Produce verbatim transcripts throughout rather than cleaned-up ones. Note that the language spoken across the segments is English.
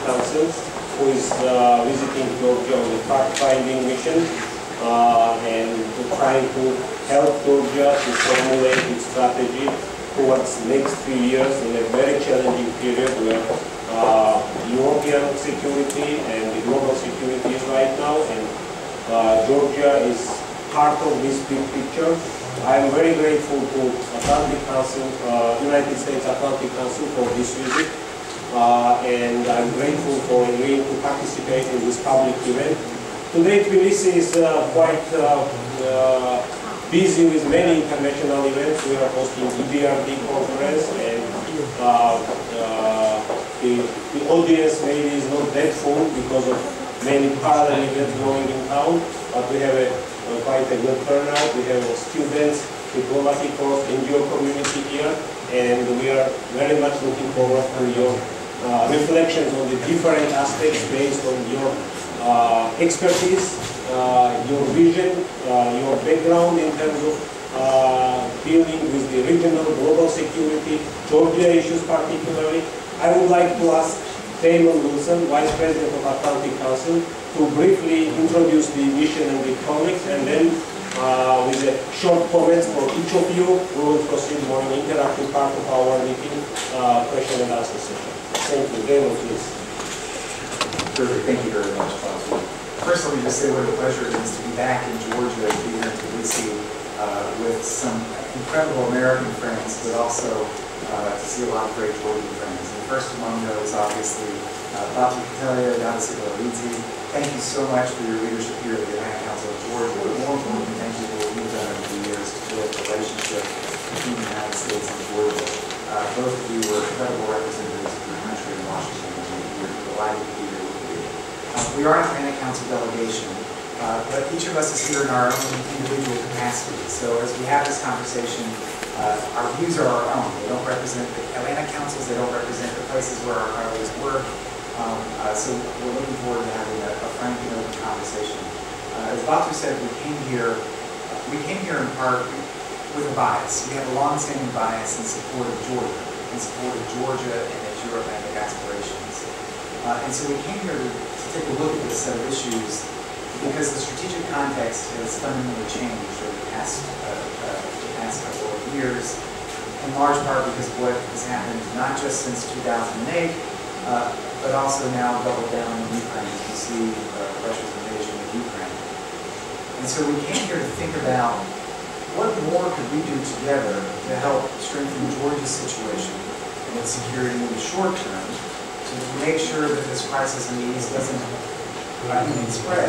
Council, who is uh, visiting Georgia on the fact-finding mission uh, and trying to help Georgia to formulate its strategy towards the next few years in a very challenging period where uh, European security and the global security is right now, and uh, Georgia is part of this big picture. I am very grateful to Atlantic Council, uh, United States Atlantic Council for this visit, uh, and I'm grateful for agreeing to participate in this public event. Today Tbilisi is uh, quite uh, uh, busy with many international events. We are hosting E B R D conference, and uh, uh, the, the audience maybe is not that full because of many parallel events going in town, but we have a Uh, quite a good turnout. We have students, diplomatic corps, N G O community here, and we are very much looking forward to your uh, reflections on the different aspects based on your uh, expertise, uh, your vision, uh, your background in terms of uh, dealing with the regional global security, Georgia issues particularly. I would like to ask Damon Wilson, Vice President of Atlantic Council, to briefly introduce the mission and the colleagues, and then uh, with a short comments for each of you, we will proceed more in interactive part of our meeting, uh, question and answer session. Thank you. Damon, please. Perfect. Thank you very much, Fatih. First, let me just say what a pleasure it is to be back in Georgia, to be here in Tbilisi uh, with some incredible American friends, but also uh, to see a lot of great Georgian friends. And first among those, obviously, uh, Fatih Katalia, Dadis Iglalizi. Thank you so much for your leadership here at the Atlantic Council of Georgia. But more importantly, thank you for what you've done over the years to build a relationship between the United States and Georgia. Uh, both of you were incredible representatives of your country in Washington, and we're delighted to be here with you. Uh, we are an Atlantic Council delegation, uh, but each of us is here in our own individual capacity. So as we have this conversation, uh, our views are our own. They don't represent the Atlantic Councils, they don't represent the places where our colleagues work. Um, uh, so we're looking forward to having a, a frank and open conversation. Uh, as Batu said, we came here, uh, we came here in part with a bias. We have a long-standing bias in support of Georgia, in support of Georgia and its Euro-Atlantic aspirations. Uh, and so we came here to, to take a look at this set of issues because the strategic context has fundamentally changed over the past, uh, uh, the past couple of years, in large part because of what has happened not just since two thousand eight, uh, but also now doubled down in Ukraine as we see uh, Russia's invasion of Ukraine. And so we came here to think about what more could we do together to help strengthen Georgia's situation and its security in the short term to make sure that this crisis in the East doesn't uh, even spread.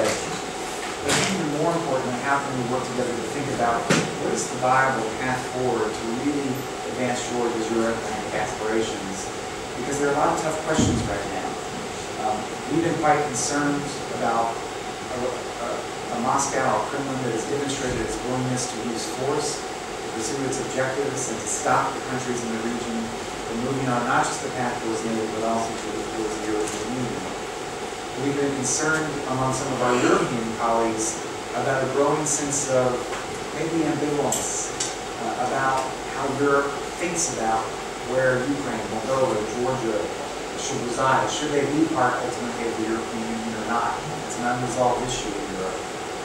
But even more importantly, how can we work together to think about what is the viable path forward to really advance Georgia's Euro-Atlantic aspirations? Because there are a lot of tough questions right now. Um, we've been quite concerned about a, a, a Moscow, a Kremlin that has demonstrated its willingness to use force to pursue its objectives and to stop the countries in the region from moving on not just the path towards NATO, but also towards the European Union. We've been concerned among some of our European colleagues about a growing sense of maybe ambivalence uh, about how Europe thinks about where Ukraine, Moldova, Georgia should reside. Should they be part ultimately of the European Union or not? It's an unresolved issue in Europe.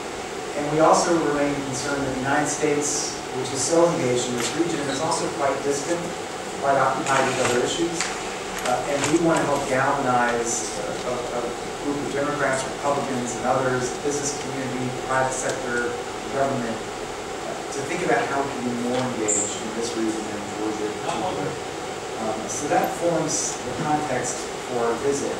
And we also remain concerned that the United States, which is so engaged in this region, is also quite distant, quite occupied with other issues. Uh, and we want to help galvanize a, a, a group of Democrats, Republicans, and others, business community, private sector, government, uh, to think about how we can be more engaged in this region and Georgia in particular. Um, so that forms the context for our visit.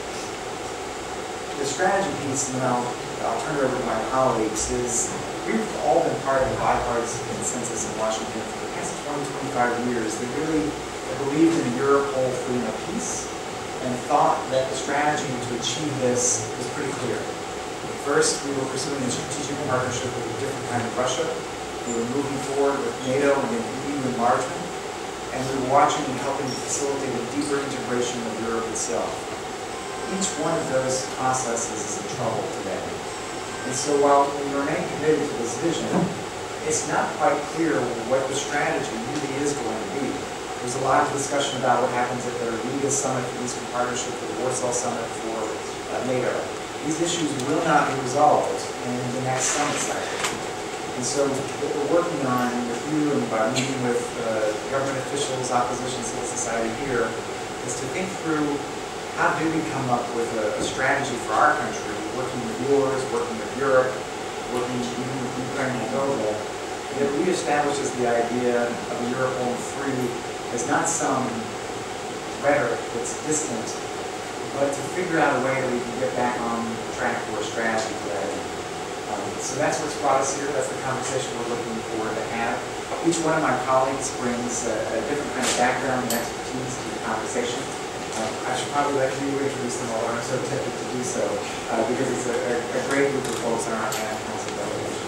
The strategy piece, and then I'll, I'll turn it over to my colleagues, is we've all been part of the bipartisan consensus in Washington for the past twenty, twenty-five years that really believed in a Europe whole, free, and peace, and thought that the strategy to achieve this was pretty clear. First, we were pursuing a strategic partnership with a different kind of Russia. We were moving forward with NATO and the E U enlargement. And we were watching and helping to facilitate a deeper integration of Europe itself. Each one of those processes is in trouble today. And so while we remain committed to this vision, it's not quite clear what the strategy really is going to be. There's a lot of discussion about what happens at the Riga Summit for Eastern Partnership, for the Warsaw Summit for uh, NATO. These issues will not be resolved in the next summit cycle. And so what we're working on with you and by meeting with uh, government officials, opposition, civil society here, is to think through how do we come up with a, a strategy for our country, working with yours, working with Europe, working even with Ukraine and Moldova, that reestablishes the idea of a Europe home free as not some rhetoric that's distant, but to figure out a way that we can get back on track for a strategy for that. Um, so that's what's brought us here. That's the conversation we're looking forward to have. Each one of my colleagues brings a, a different kind of background and expertise to the conversation. Um, I should probably let you introduce them all. I'm so tempted to do so uh, because it's a, a, a great group of folks on our council delegation.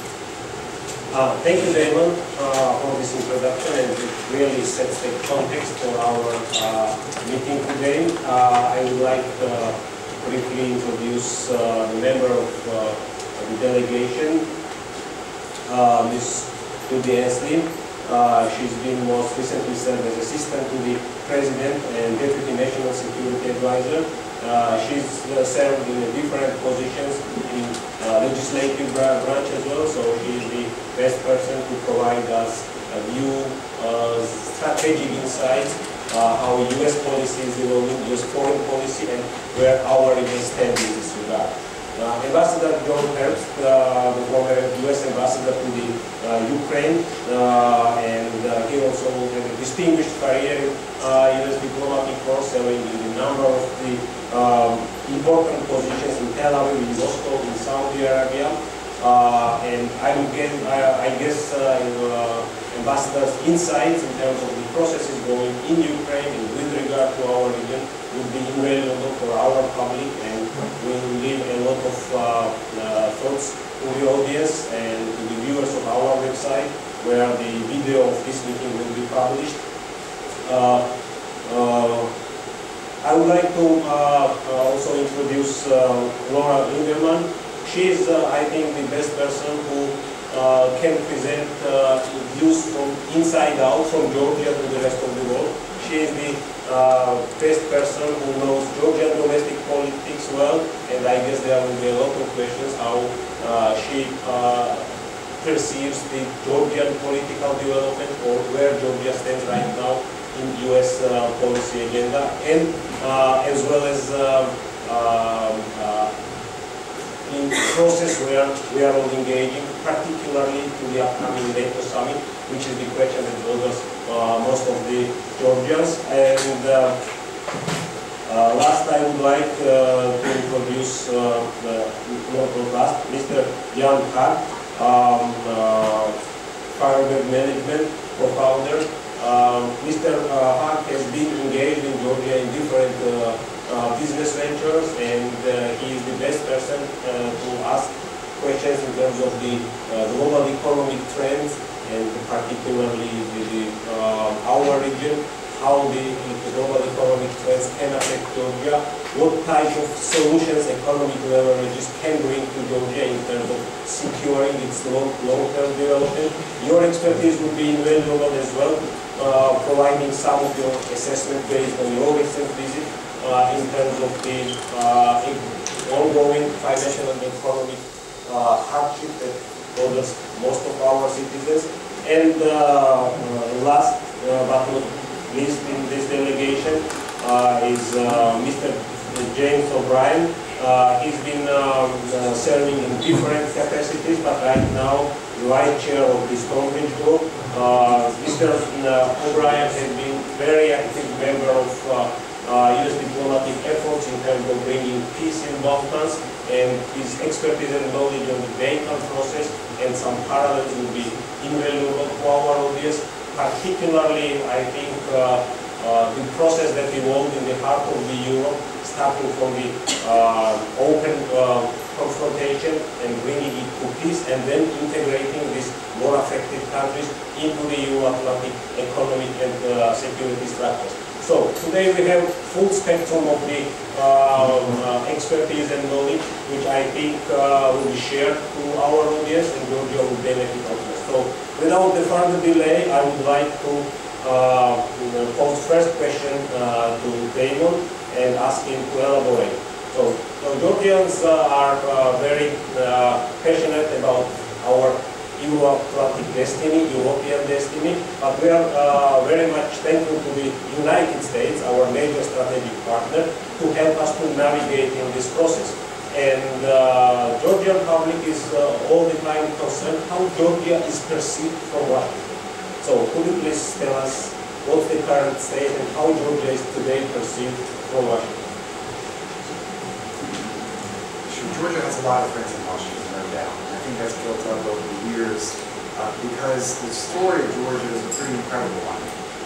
Uh, thank you, Damon, uh, for this introduction, and it really sets the context for our uh, meeting today. Uh, I would like uh, to briefly introduce uh, the member of uh, the delegation, uh, Miz Judy Ansley. Uh, she's been most recently served as assistant to the President and Deputy National Security Advisor. Uh, she's uh, served in different positions in uh, legislative branch as well, so she is the best person to provide us a view, uh, strategic insights, uh, how U S policy is evolving, U S foreign policy, and where our region stands in this regard. Uh, Ambassador John Herbst, uh, the former U S ambassador to the uh, Ukraine, uh, and uh, he also had a distinguished career in uh, U S diplomatic corps, serving in a number of the um, important positions in Tel Aviv, in Moscow, in Saudi Arabia, uh, and I would get, I, I guess, uh, uh, ambassador's insights in terms of the processes going in Ukraine and with regard to our region would be invaluable for our public, and will leave a lot of uh, uh, thoughts to the audience and to the viewers of our website, where the video of this meeting will be published. Uh, uh, I would like to uh, uh, also introduce uh, Laura Ingerman. She is, uh, I think, the best person who uh, can present uh, views from inside out, from Georgia to the rest of the world. She is the uh, best person who knows Georgian domestic politics well, and I guess there will be a lot of questions how uh, she uh, perceives the Georgian political development, or where Georgia stands right now in U S uh, policy agenda, and uh, as well as uh, um, uh, in the process where we are all engaging, particularly to the upcoming NATO summit, which is the question that bothers uh, most of the Georgians. And uh, uh, last, I would like uh, to introduce uh, the, not last, Mister Jan Hart, um, uh, Firebird Management co-founder. Um, Mister Hart has been engaged in Georgia in different uh, uh, business ventures, and uh, he is the best person uh, to ask questions in terms of the uh, global economic trends, and particularly the, the, uh, our region, how the, the global economic trends can affect Georgia, what type of solutions economic leverages can bring to Georgia in terms of securing its long-term development. Your expertise would be invaluable as well, uh, providing some of your assessment based on your recent visit uh, in terms of the uh, ongoing financial and economic uh, hardship that bothers most of our citizens. And uh, uh, last uh, but not least in this delegation uh, is uh, Mister James O'Brien. Uh, he's been um, uh, serving in different capacities, but right now the vice chair of the Stonebridge Group. Uh, Mister O'Brien has been very active member of uh, uh, U S diplomatic efforts in terms of bringing peace in Balkans, and his expertise and knowledge on the Dayton process and some parallels will be invaluable to our audience. Particularly, I think uh, uh, the process that evolved in the heart of the Europe, starting from the uh, open uh, confrontation and bringing it to peace, and then integrating these more affected countries into the Euro-Atlantic economic and uh, security structures. So today we have full spectrum of the uh, uh, expertise and knowledge, which I think uh, will be shared to our audience, and Georgia will benefit from this. So without the further delay, I would like to uh, pose first question uh, to Damon and ask him to elaborate. So, so Georgians uh, are uh, very uh, passionate about our Euro-Atlantic destiny, European destiny, but we are uh, very much thankful to the United States, our major strategic partner, to help us to navigate in this process. And uh, Georgian public is uh, all the time concerned how Georgia is perceived from Washington. So could you please tell us what's the current state and how Georgia is today perceived from Washington? Sure, Georgia has a lot of friends in Washington, no doubt. I think that's built up over the years uh, because the story of Georgia is a pretty incredible one.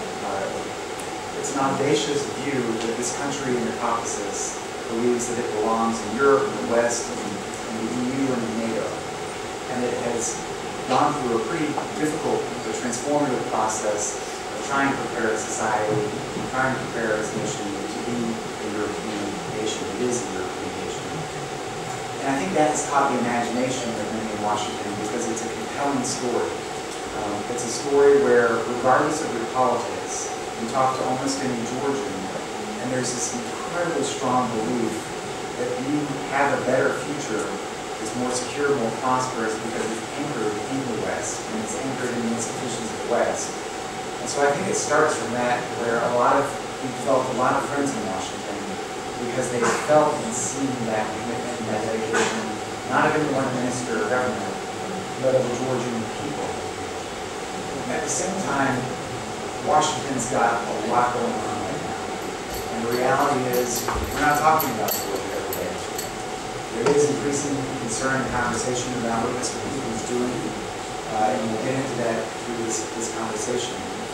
Uh, it's an audacious view that this country in the Caucasus believes that it belongs in Europe and the West and, and the E U and NATO. And it has gone through a pretty difficult, but transformative process of trying to prepare its society, trying to prepare its nation to be a European nation. It is a European nation. And I think that has caught the imagination of many in Washington because it's a compelling story. Um, it's a story where, regardless of your politics, you talk to almost any Georgian, and there's this incredibly strong belief that you have a better future, is more secure, more prosperous because it's anchored in the West and it's anchored in the institutions of the West. And so I think it starts from that, where a lot of we've developed a lot of friends in Washington because they felt and seen that commitment and that dedication, not of any one minister or government, but of the Georgian people. And at the same time, Washington's got a lot going on right now. And the reality is, we're not talking about Georgia every day. There is increasing concern and conversation about what Mister Putin is doing, uh, and we'll get into that through this, this conversation.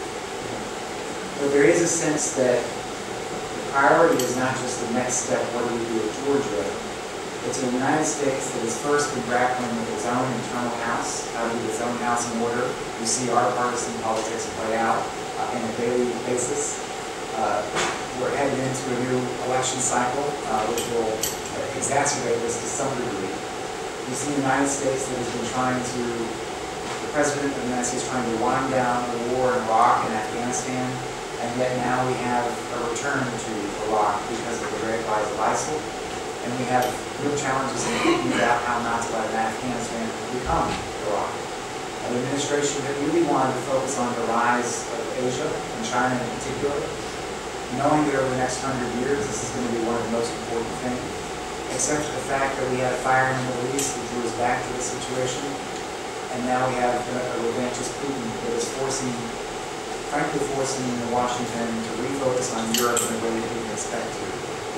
But there is a sense that the priority is not just the next step, what do we do with Georgia? It's a United States that has first been grappling with its own internal house, how to get its own house in order. We see our partisan politics play out uh, on a daily basis. Uh, we're heading into a new election cycle, uh, which will exacerbate this to some degree. We see the United States that has been trying to, the President of the United States trying to wind down the war in Iraq and Afghanistan, and yet now we have a return to Iraq because of the great rise of ISIL, and we have real challenges in thinking about how not to let Afghanistan become Iraq. An administration that really wanted to focus on the rise of Asia, and China in particular, knowing that over the next hundred years this is going to be one of the most important things, except for the fact that we had a fire in the Middle East that drew us back to this situation, and now we have a, a revanchist Putin that is forcing, frankly forcing Washington to refocus on Europe in a way that we didn't expect to.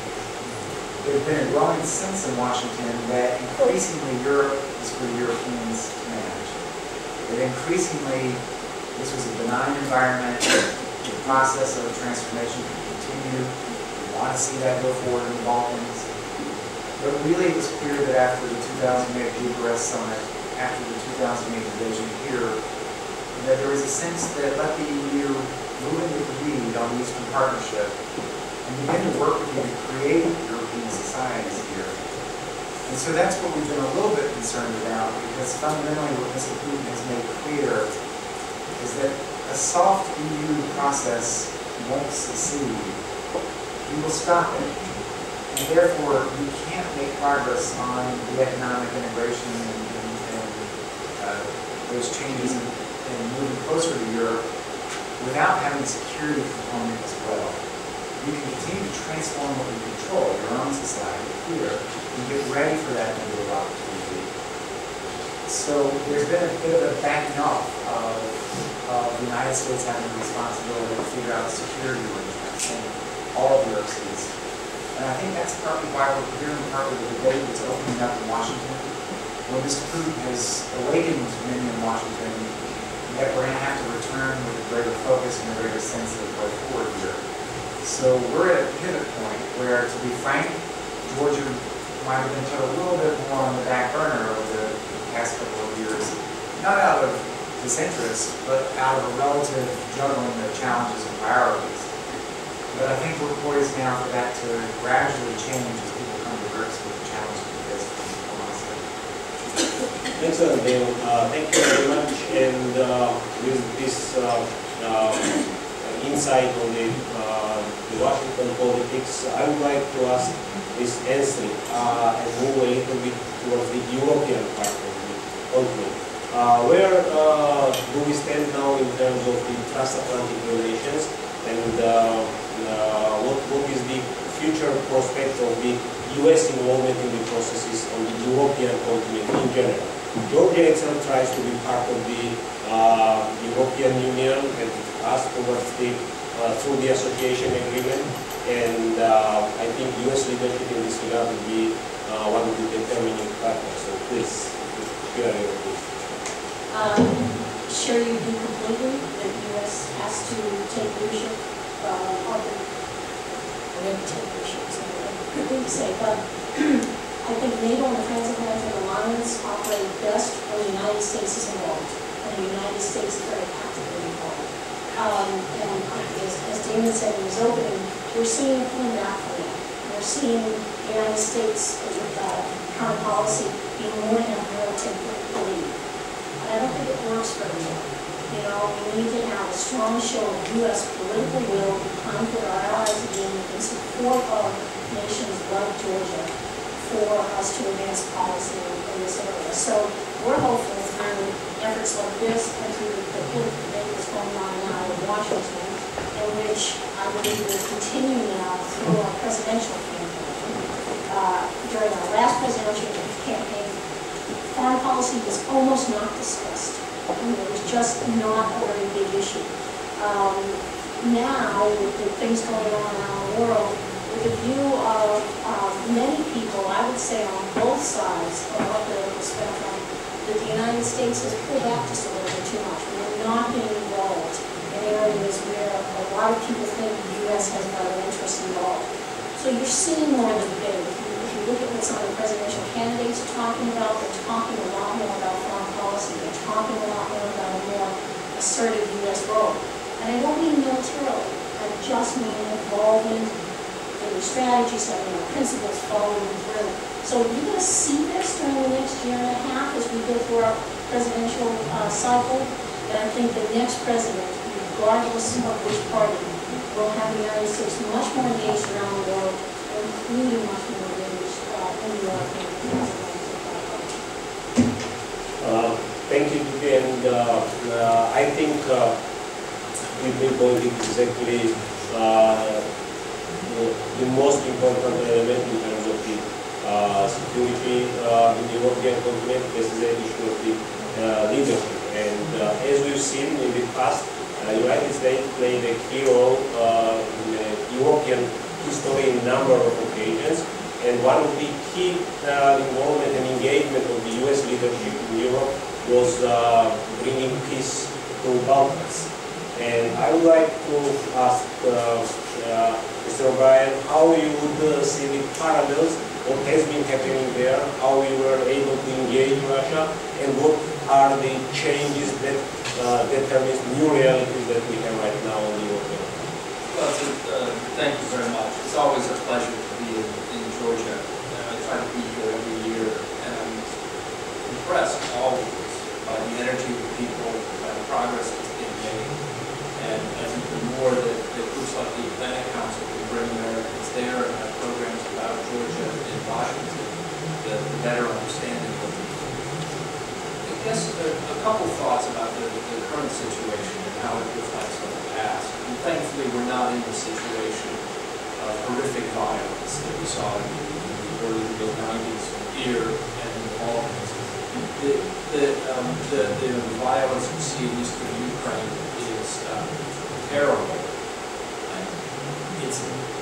There's been a growing sense in Washington that increasingly Europe is for Europeans to manage. That increasingly this was a benign environment, the process of transformation can continue. We want to see that go forward in the Balkans. But really it was clear that after the two thousand eight Bucharest summit, after the two thousand eight invasion here, that there was a sense that let the E U move into the lead on the Eastern Partnership and begin to work with you to create European societies here. And so that's what we've been a little bit concerned about, because fundamentally what Mister Putin has made clear is that a soft E U process won't succeed. You will stop it. And therefore, you can't make progress on the economic integration and, and, and uh, those changes in, in moving closer to Europe without having a security component as well. You can continue to transform what you control, your own society, here, and get ready for that window of opportunity. So there's been a bit of a backing off of, of the United States having the responsibility to figure out security arrangements in all of Europe's cities. And I think that's partly why we're hearing partly the debate that's opening up in Washington, where Mister Putin has awakened many in Washington that we're going to have to return with a greater focus and a greater sense of the way forward here. So we're at a pivot point where, to be frank, Georgia might have been put a little bit more on the back burner over the past couple of years, not out of disinterest, but out of a relative juggling of challenges and priorities. But I think we're poised now for that to gradually change as people come to grips with the challenges we face from us. Excellent, Dale. Uh, thank you very much. And uh, with this uh, uh, insight on the, uh, the Washington politics, I would like to ask Miz Ainsley uh, and move a little bit towards the European part of the continent. Uh, where uh, do we stand now in terms of the transatlantic relations, and uh, uh, what, what is the future prospect of the U S involvement in the processes on the European continent in general? Georgia itself tries to be part of the uh, European Union and asks towards the, uh, through the association agreement, and uh, I think U S leadership in this regard will be uh, one of the determining factors. So please, share your views. Um, share you do completely that the U S has to take leadership uh, of the, or maybe take leadership is not a good thing to say, but I think NATO and the Transatlantic Alliance operate best when the United States is involved, and the United States is very actively involved. Um, and as, as Damon said in his opening, we're seeing pulling back from that. We're seeing the United States with uh, current policy being more and more to lead. And I don't think it works very well. You know, we need to have a strong show of U S political will behind our allies again in support of nations like Georgia for us to advance policy in this area. So we're hopeful through efforts like this and through the political debate that's going on now in Washington, in which I believe will continue now through our presidential campaign. Uh, during our last presidential campaign, foreign policy was almost not discussed. I mean, it was just not a very big issue. Um, now, with the things going on around the world, with the view of uh, many people, I would say on both sides of our political spectrum, that the United States has pulled back just a little bit too much. We're not getting involved in areas where a lot of people think the U S has got an interest involved. So you're seeing more of the debate. If you look at what some of the presidential candidates are talking about, they're talking a lot more about foreign policy. They're talking a lot more about a more assertive U S role. And I don't mean militarily. I just mean involvement in your strategies, having your principles, following through. So you're going to see this during the next year and a half as we go through our presidential uh, cycle. And I think the next president, regardless of which party, will have the United States much more engaged around the world, including much more engaged uh, in the European Uh, thank you, Judy, and uh, uh, I think uh, we've been pointing exactly uh, the, the most important element in terms of the uh, security uh, in the European continent. This is the issue of the uh, leadership, and uh, as we've seen in the past, the uh, United States played a key role uh, in the European history in a number of occasions. And one of the key uh, involvement and engagement of the U S leadership in Europe was uh, bringing peace to Balkans. And I would like to ask uh, uh, Mister O'Brien how you would uh, see the parallels, what has been happening there, how we were able to engage Russia, and what are the changes that uh, determine new realities that we have right now in Europe. Well, so, uh, thank you very much. It's always a pleasure to be in, in Georgia. Uh, I try to be here every year, and I'm impressed always by the energy of the people, by the progress that's being made. And I think the more that, that groups like the Atlantic Council can bring Americans there and have programs about Georgia in Washington, the, the better understanding will be. I guess a, a couple thoughts about the, the current situation and how it reflects on the past. And thankfully, we're not in the situation of horrific violence that we saw in the early mid nineties here and in the Balkans. The, the, um, the, the violence we see in eastern Ukraine is um, terrible. And it's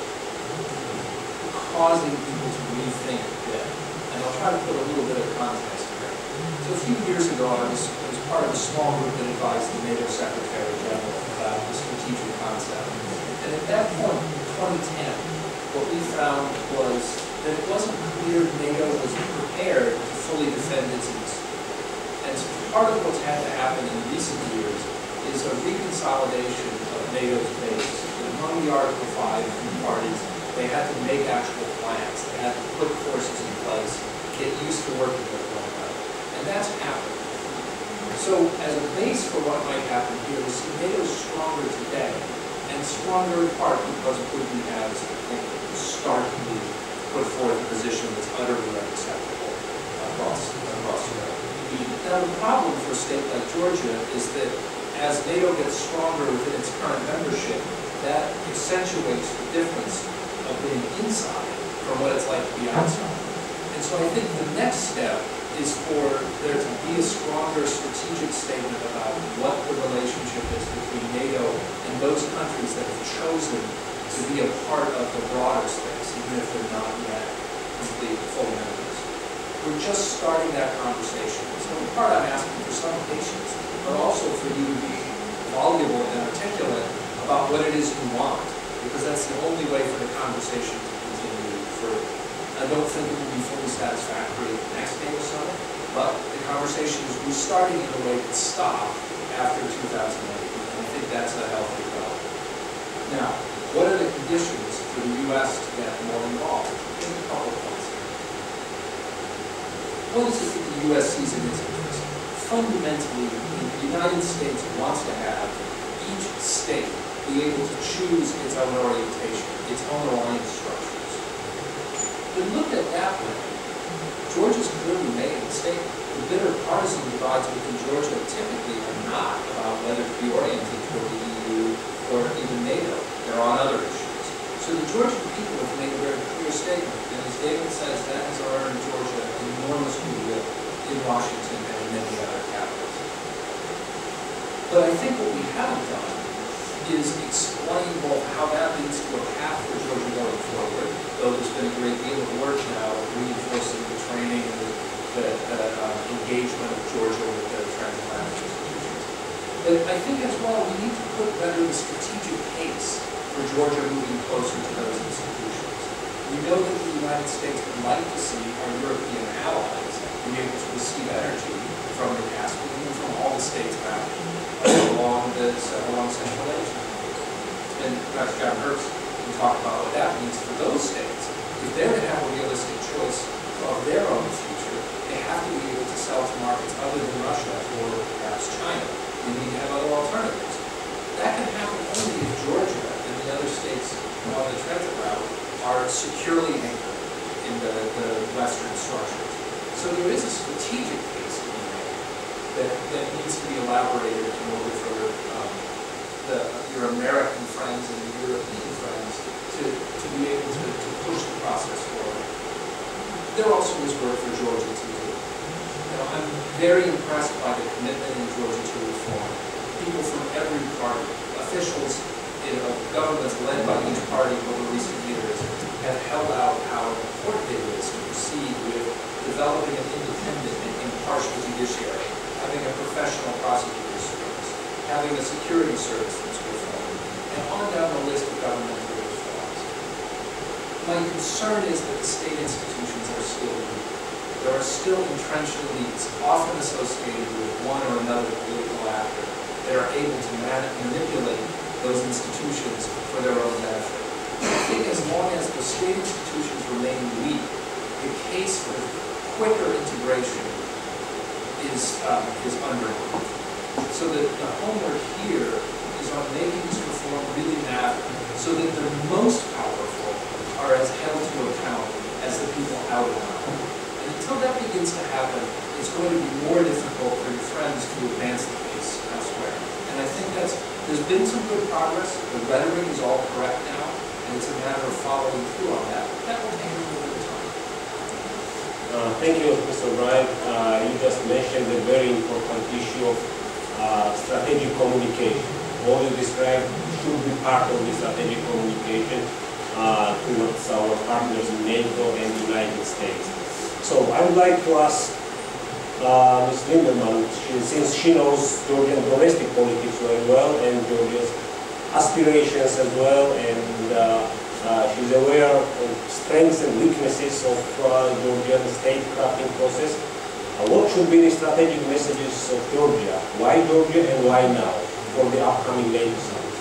causing people to rethink that. And I'll try to put a little bit of context here. So a few years ago, I was, I was part of a small group that advised the NATO Secretary General about the strategic concept. And at that point, in twenty ten, what we found was that it wasn't clear NATO was prepared to fully defend its interests. And so part of what's had to happen in recent years is a reconsolidation of NATO's base. And among the Article five parties, they had to make actual plans. They had to put forces in place, get used to working with one another. And that's happened. So as a base for what might happen here, we see NATO stronger today and stronger in part because Putin has starkly put forth a position that's utterly unacceptable across, across Europe. Now, the problem for a state like Georgia is that as NATO gets stronger within its current membership, that accentuates the difference of being inside from what it's like to be outside. And so I think the next step is for there to be a stronger strategic statement about what the relationship is between NATO and those countries that have chosen to be a part of the broader space, even if they're not yet complete full members. We're just starting that conversation. So in part I'm asking for some patience, but also for you to be voluble and articulate about what it is you want, because that's the only way for the conversation to continue further. I don't think it will be fully satisfactory at the next NATO summit, but the conversation is restarting in a way that stopped after two thousand eight, and I think that's a healthy development. Now, what are the conditions for the U S to get more involved? In a couple of points here. One is that the U S sees in its interest. Fundamentally, the United States wants to have each state be able to choose its own orientation, its own alliance structures. But looked at that way, Georgia's clearly made a statement. The bitter partisan divides within Georgia typically are not about whether to be oriented toward the E U or even NATO. They're on other issues. So the Georgian people have made a very clear statement, and as David says, that has earned Georgia enormous goodwill in Washington and in many other capitals. But I think what we haven't done is explain both how that leads to a path for Georgia going forward, though there's been a great deal of work now reinforcing the training and the, the, the uh, engagement of Georgia with the transatlantic institutions. But I think as well, we need to put better the strategic case for Georgia moving closer to those institutions. We know that the United States would like to see our European allies be able to receive energy from the Caspian and from all the states back along the along Central Asia. And Doctor John Herbst can talk about what that means for those states. If they're to have a realistic choice of their own future, they have to be able to sell to markets other than Russia or perhaps China. They need to have other alternatives. That can happen only if Georgia and the other states on the transit route are securely anchored in the, the Western structures. So there is a strategic case to be made that, that needs to be elaborated in order for um, the, your American friends and your European friends to, to be able to, to push the process forward. There also is work for Georgia to do. You know, I'm very impressed by the commitment in Georgia to reform. People from every party, officials in uh, governments led by each party over recent years have held out how important it is to proceed with developing an independent and impartial judiciary, having a professional prosecutor's service, having a security service that's reformed, and on down the list of governmental reforms. My concern is that the state institutions are still weak. There are still entrenched elites, often associated with one or another political actor, that are able to man manipulate those institutions for their own benefit. I think as long as the state institutions remain weak, the case for quicker integration is, um, is undermined. So that the homework here is on making this reform really matter, so that the most powerful are as held to account as the people out and out. And until that begins to happen, it's going to be more difficult for your friends to advance the case elsewhere. And I think that's, there's been some good progress. The rhetoric is all correct now, and it's a matter of following through on that. That will take a little bit of time. Uh, thank you, Mister Wright. Uh, you just mentioned a very important issue of uh, strategic communication. All you described should be part of the strategic communication uh, towards our partners in NATO and the United States. So I would like to ask uh, Miz Linderman, she, since she knows Georgian domestic politics very well and Georgia's aspirations as well, and uh, uh, she's aware of strengths and weaknesses of uh, Georgian statecrafting process. Uh, what should be the strategic messages of Georgia? Why Georgia and why now for the upcoming NATO summit?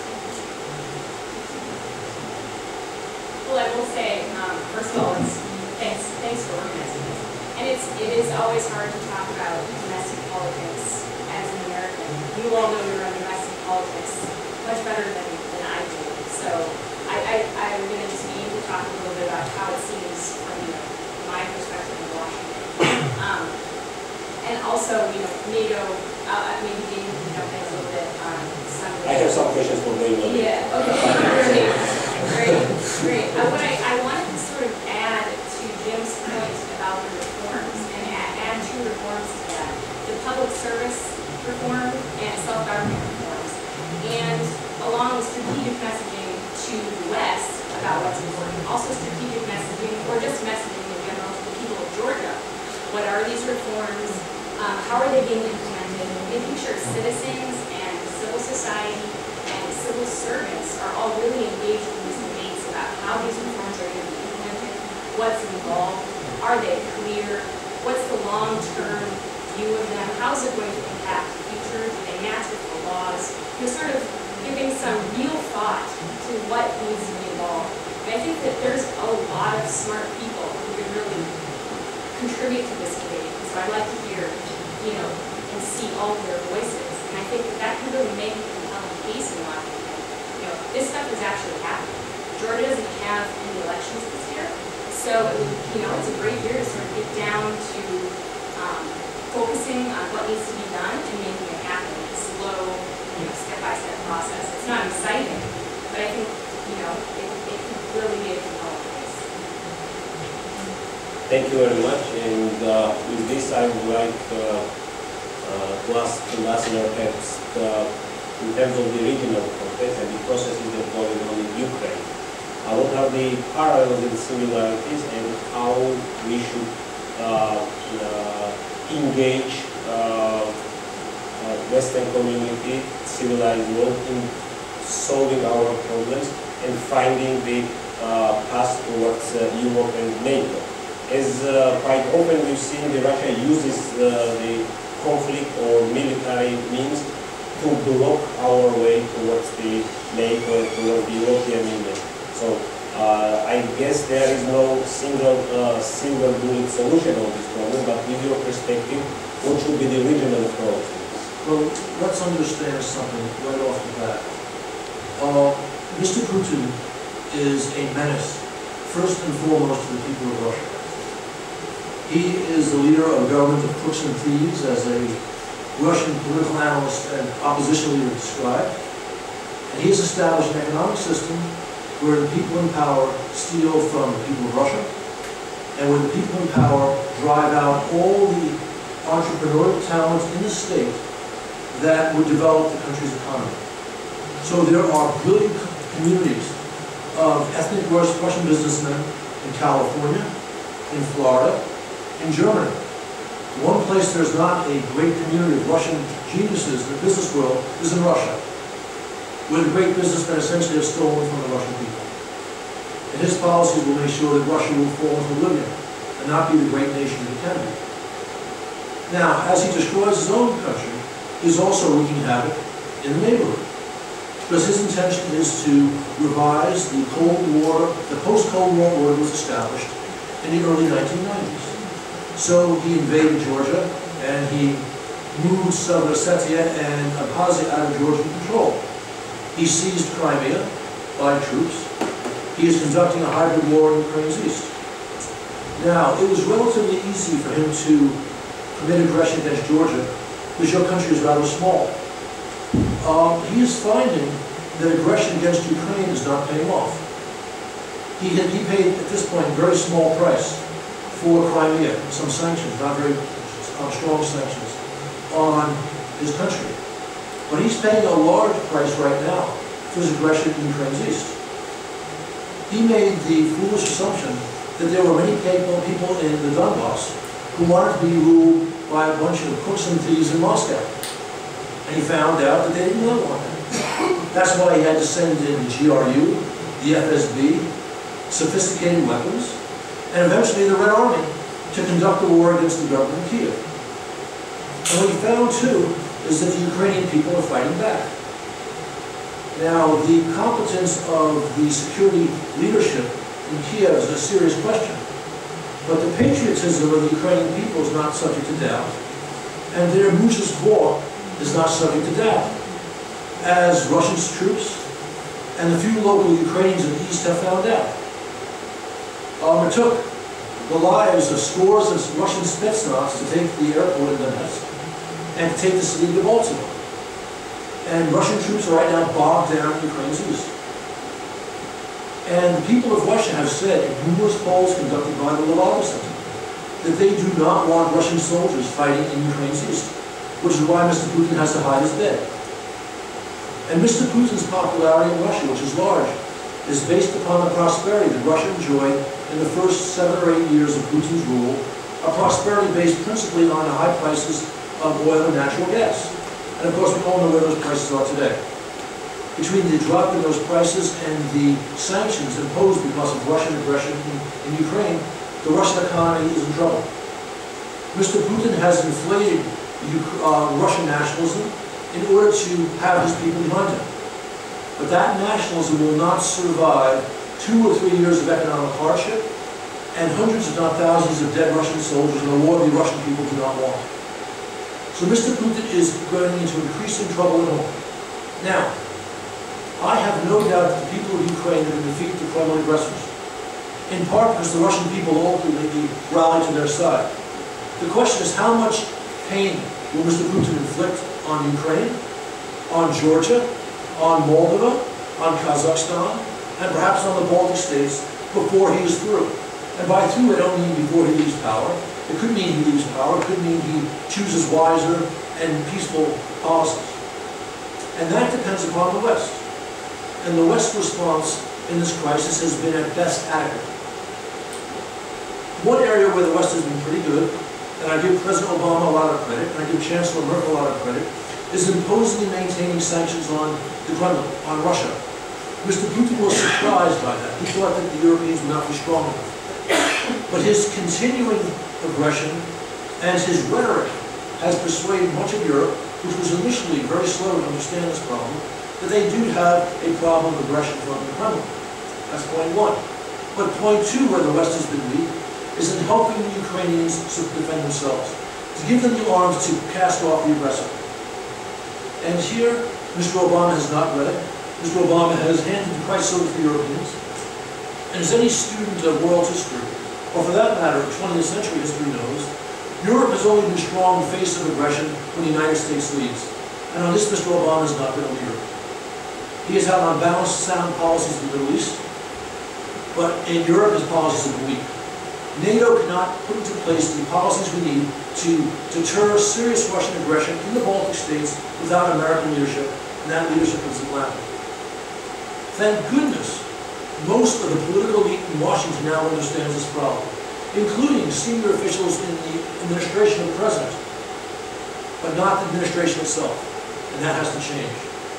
Well, I will say, um, first of all, it's, thanks, thanks for organizing this. And it's, it is always hard to talk about domestic politics as an American. You all know your own domestic politics much better than, than I do. NATO, uh, maybe Dave can jump in a little bit on some of the. I have some questions for Dave. Yeah, okay, great, great, great. Uh, what I, I wanted to sort of add to Jim's point about the reforms, and add, add two reforms to that. The public service reform and self-government reforms, and along with strategic messaging to the West about what's important, also strategic messaging, or just messaging in general to the people of Georgia. What are these reforms? Um, how are they being implemented? Making sure citizens and civil society and civil servants are all really engaged in these debates about how these reforms are going to be implemented, what's involved, are they clear, what's the long-term view of them, how is it going to impact the future, do they match with the laws, you know, sort of giving some real thought to what needs to be involved. And I think that there's a lot of smart people who can really contribute to this debate, and so I'd like to hear, you know, and see all of their voices, and I think that that can really make a compelling case in Washington. You know, this stuff is actually happening. Georgia doesn't have any elections this year, so, you know, it's a great year to sort of get down to um, focusing on what needs to be done and making it happen. It's a slow, you know, step-by-step process. It's not exciting, but I think, you know, it, it can really be a compelling case. Thank you very much. And uh, with this, I would like uh, uh, to ask the listener perhaps uh, in terms of the regional context and the processes that are going on in Ukraine. Uh, what are the parallels and similarities, and how we should uh, uh, engage uh, uh, Western community, civilized world, in solving our problems and finding the uh, path towards uh, Europe and NATO. As uh, quite often we've seen, that Russia uses uh, the conflict or military means to block our way towards the NATO and towards the European Union. So uh, I guess there is no single uh, silver bullet solution on this problem, but with your perspective, what should be the regional approach? Well, let's understand something right off the bat. Uh, Mister Putin is a menace, first and foremost, to the people of Russia. He is the leader of a government of crooks and thieves, as a Russian political analyst and opposition leader described. And he has established an economic system where the people in power steal from the people of Russia, and where the people in power drive out all the entrepreneurial talent in the state that would develop the country's economy. So there are brilliant communities of ethnic Russian businessmen in California, in Florida, in Germany. One place there's not a great community of Russian geniuses in the business world is in Russia, where the great businessmen essentially have stolen from the Russian people. And his policies will make sure that Russia will fall into oblivion and not be the great nation it can be. Now, as he destroys his own country, he's also wreaking havoc in the neighborhood, because his intention is to revise the Cold War, the post-Cold War order was established in the early nineteen nineties. So he invaded Georgia, and he moved Southern Ossetia and Abkhazia out of Georgian control. He seized Crimea by troops. He is conducting a hybrid war in Ukraine's east. Now, it was relatively easy for him to commit aggression against Georgia, because your country is rather small. Um, he is finding that aggression against Ukraine is not paying off. He, had, he paid, at this point, a very small price for Crimea, some sanctions, not very uh, strong sanctions, on his country. But he's paying a large price right now for his aggression in Ukraine's east. He made the foolish assumption that there were many people in the Donbass who wanted to be ruled by a bunch of crooks and thieves in Moscow. And he found out that they didn't really want that. That's why he had to send in the G R U, the F S B, sophisticated weapons, and eventually the Red Army to conduct the war against the government of Kiev. And what he found, too, is that the Ukrainian people are fighting back. Now, the competence of the security leadership in Kiev is a serious question. But the patriotism of the Ukrainian people is not subject to doubt, and their mujizvor is not subject to doubt, as Russian troops and the few local Ukrainians in the east have found out. Um, it took the lives of scores of Russian Spetsnaz to take the airport in Donetsk, and to take the city of Baltimore. And Russian troops are right now bogged down in Ukraine's east. And the people of Russia have said in numerous polls conducted by the Levada Center that they do not want Russian soldiers fighting in Ukraine's east, which is why Mister Putin has to hide his bed. And Mister Putin's popularity in Russia, which is large, is based upon the prosperity that Russia enjoyed in the first seven or eight years of Putin's rule, a prosperity based principally on the high prices of oil and natural gas. And of course, we all know where those prices are today. Between the drop in those prices and the sanctions imposed because of Russian aggression in, in Ukraine, the Russian economy is in trouble. Mister Putin has inflated uh, Russian nationalism in order to have his people behind him. But that nationalism will not survive two or three years of economic hardship and hundreds if not thousands of dead Russian soldiers in a war the Russian people do not want. So Mister Putin is going into increasing trouble at home. Now, I have no doubt that the people of Ukraine are going to defeat the Kremlin aggressors, in part because the Russian people ultimately rally to their side. The question is, how much pain will Mister Putin inflict on Ukraine, on Georgia, on Moldova, on Kazakhstan, and perhaps on the Baltic states before he is through? And by through, I don't mean before he leaves power. It could mean he leaves power. It could mean he chooses wiser and peaceful policies. And that depends upon the West. And the West's response in this crisis has been at best adequate. One area where the West has been pretty good, and I give President Obama a lot of credit, and I give Chancellor Merkel a lot of credit, is imposing and maintaining sanctions on the Kremlin, on Russia. Mister Putin was surprised by that. He thought that the Europeans would not be strong enough. But his continuing aggression and his rhetoric has persuaded much of Europe, which was initially very slow to understand this problem, that they do have a problem of aggression from the Kremlin. That's point one. But point two, where the West has been weak, is in helping the Ukrainians to defend themselves, to give them the arms to cast off the aggressor. And here, Mister Obama has not read it. Mister Obama has handed the price over to the Europeans. And as any student of world history, or for that matter, twentieth century history knows, Europe has only been strong in the face of aggression when the United States leads. And on this, Mister Obama has not been a leader. He has had unbalanced, sound policies in the Middle East, but in Europe, his policies have been weak. NATO cannot put into place the policies we need to deter serious Russian aggression in the Baltic states without American leadership, and that leadership is Atlantic. Thank goodness, most of the political elite in Washington now understands this problem, including senior officials in the administration of the president, but not the administration itself, and that has to change.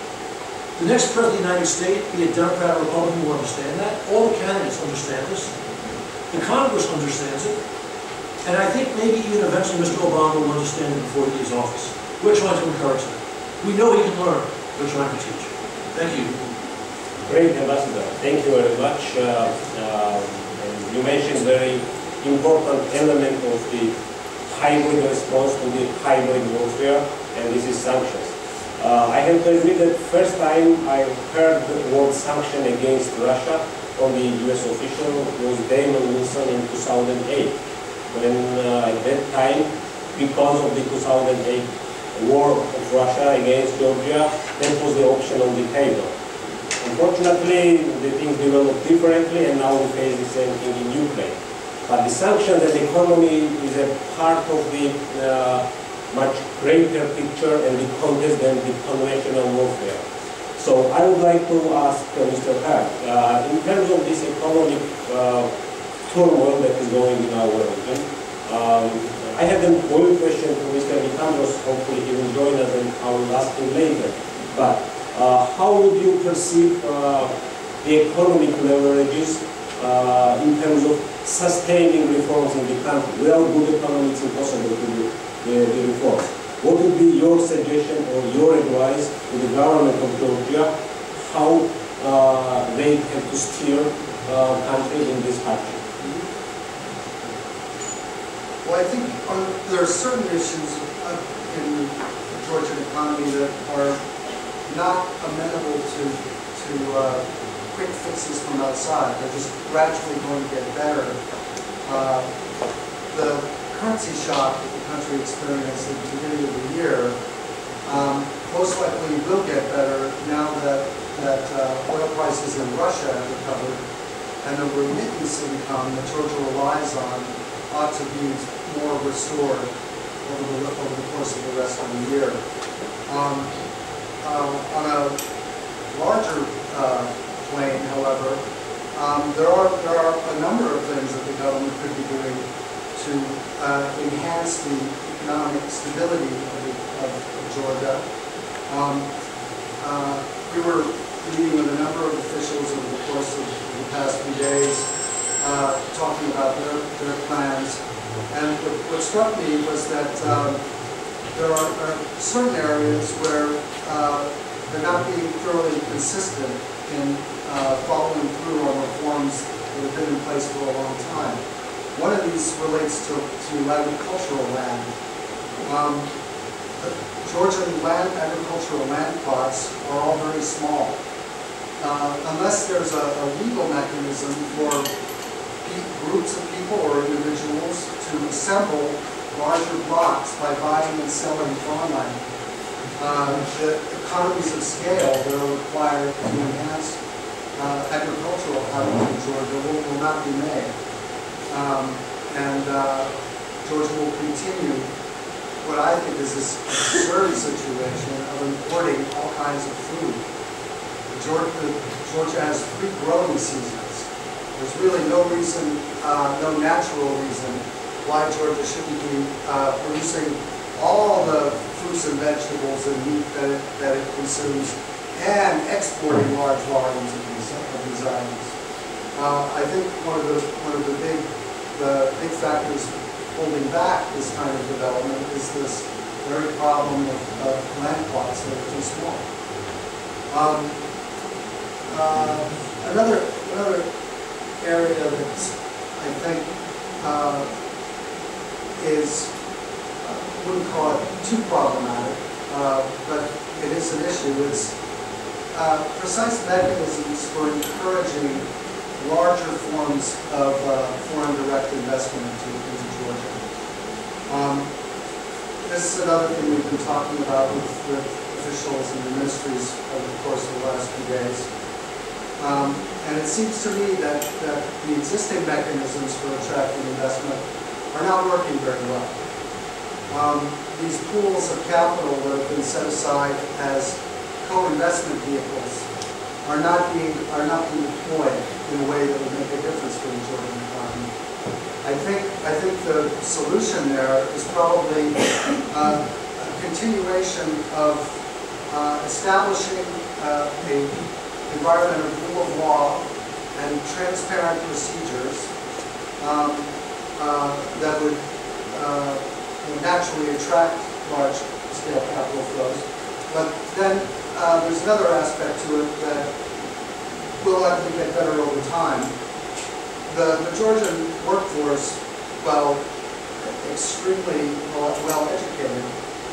The next president of the United States, be it Democrat or Republican, will understand that. All the candidates understand this. The Congress understands it. And I think maybe even eventually Mister Obama will understand it before he leaves office. We're trying to encourage him. We know he can learn. We're trying to teach. Thank you. Great, Ambassador. Thank you very much. Uh, uh, and you mentioned very important element of the hybrid response to the hybrid warfare, and this is sanctions. Uh, I have to admit that first time I heard the word sanction against Russia from the U S official was Damon Wilson in two thousand eight. When uh, at that time, because of the two thousand eight war of Russia against Georgia, that was the option on the table. Unfortunately, the things developed differently, and now we face the same thing in Ukraine. But the sanctions and the economy is a part of the uh, much greater picture and the contest than the conventional warfare. So I would like to ask uh, Mister Hart, uh, in terms of this economic uh, turmoil that is going in our region, um, I have a one question to Mister Nicandros. Hopefully he will join us and I will ask him later. But uh, how would you perceive uh, the economic leverages uh, in terms of sustaining reforms in the country? Without good economy, it's impossible to do the, the reforms. What would be your suggestion or your advice to the government of Georgia, how uh, they have to steer uh, country in this hardship? Well, I think on, there are certain issues uh, in the Georgian economy that are not amenable to, to uh, quick fixes from outside. They're just gradually going to get better. Uh, the currency shock that the country experienced at the beginning of the year um, most likely will get better now that, that uh, oil prices in Russia have recovered, and the remittance income that Georgia relies on ought to be more restored over the, over the course of the rest of the year. Um, uh, on a larger uh, plane, however, um, there are there are a number of things that the government could be doing to uh, enhance the economic stability of, the, of, of Georgia. Um, uh, we were meeting with a number of officials over the course of the past few days, uh, talking about their, their plans. And what, what struck me was that um, there are, are certain areas where uh, they're not being thoroughly consistent in uh, following through on reforms that have been in place for a long time. One of these relates to, to agricultural land. Um, the Georgian land, agricultural land plots are all very small. Uh, unless there's a, a legal mechanism for groups of people or individuals to assemble larger blocks by buying and selling farmland. Uh, the economies of scale that are required to enhance uh, agricultural output in Georgia will, will not be made. Um, and uh, Georgia will continue what I think is this absurd situation of importing all kinds of food. Georgia, Georgia has three growing seasons. There's really no reason, uh, no natural reason why Georgia shouldn't be uh, producing all the fruits and vegetables and meat that it, that it consumes and exporting large volumes of these, of these items. Uh, I think one of the one of the big the big factors holding back this kind of development is this very problem of, of land plots that are too small. Um, uh, another another area that I think uh, is, I wouldn't call it too problematic, uh, but it is an issue, is uh, precise mechanisms for encouraging larger forms of uh, foreign direct investment into, into Georgia. Um, this is another thing we've been talking about with, with officials and the ministries over the course of the last few days. Um, and it seems to me that, that the existing mechanisms for attracting investment are not working very well. Um, these pools of capital that have been set aside as co-investment vehicles are not being are not being deployed in a way that would make a difference for the Georgian economy. I think I think the solution there is probably uh, a continuation of uh, establishing uh, a environment of rule of law and transparent procedures um, uh, that would uh, naturally attract large-scale capital flows. But then uh, there's another aspect to it that will likely get better over time. The, the Georgian workforce, while extremely well, well educated,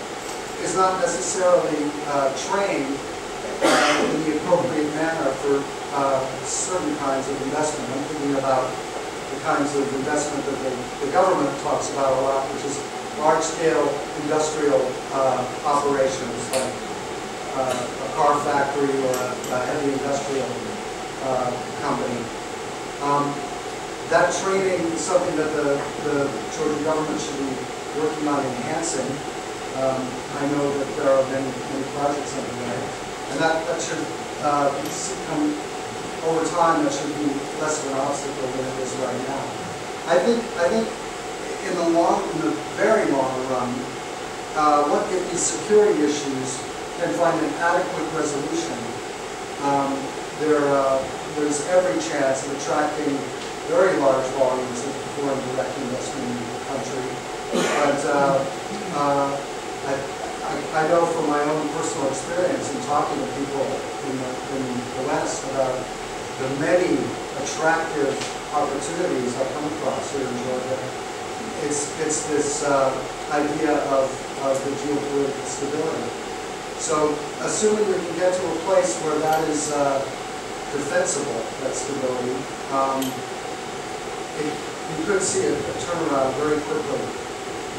is not necessarily uh, trained Uh, in the appropriate manner for uh, certain kinds of investment. I'm thinking about the kinds of investment that the, the government talks about a lot, which is large-scale industrial uh, operations like uh, a car factory or a, a heavy industrial uh, company. Um, that training is something that the, the Georgian government should be working on enhancing. Um, I know that there are many, many projects underway. And that, that should uh, come over time. That should be less of an obstacle than it is right now. I think I think in the long, in the very long run, uh, what if these security issues can find an adequate resolution, um, there uh, there's every chance of attracting very large volumes of foreign direct investment in the country. But uh, uh, I, I know from my own personal experience in talking to people in the, in the West about the many attractive opportunities I come across here in Georgia. It's, it's this uh, idea of, of the geopolitical stability. So assuming we can get to a place where that is uh, defensible, that stability, um, it, you could see a, a turnaround very quickly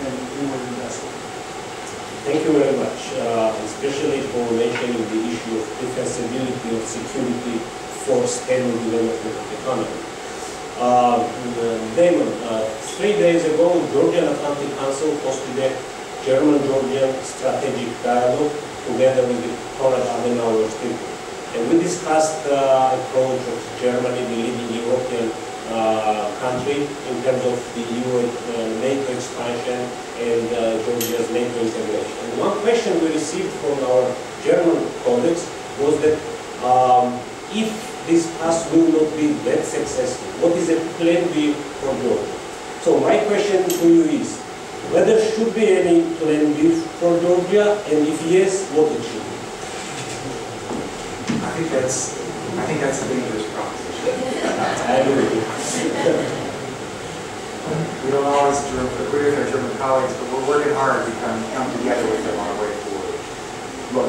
and inward investment. Thank you very much, uh, especially for mentioning the issue of defensibility of security for stable development of the economy. Uh, Damon, uh, three days ago, Georgian Atlantic Council hosted a German-Georgian strategic dialogue together with the Konrad Adenauer Institute. And we discussed the uh, approach of Germany, the leading European uh, country, in terms of the E U uh, NATO expansion and uh, Georgia's NATO integration. And one question we received from our German colleagues was that um, if this path will not be that successful, what is the plan B for Georgia? So my question to you is, whether there should be any plan B for Georgia, and if yes, what it should be? I think that's, I think that's a dangerous proposition. I agree. We don't always agree with our German colleagues, but we're working hard to come, come together with them on our way forward. Look,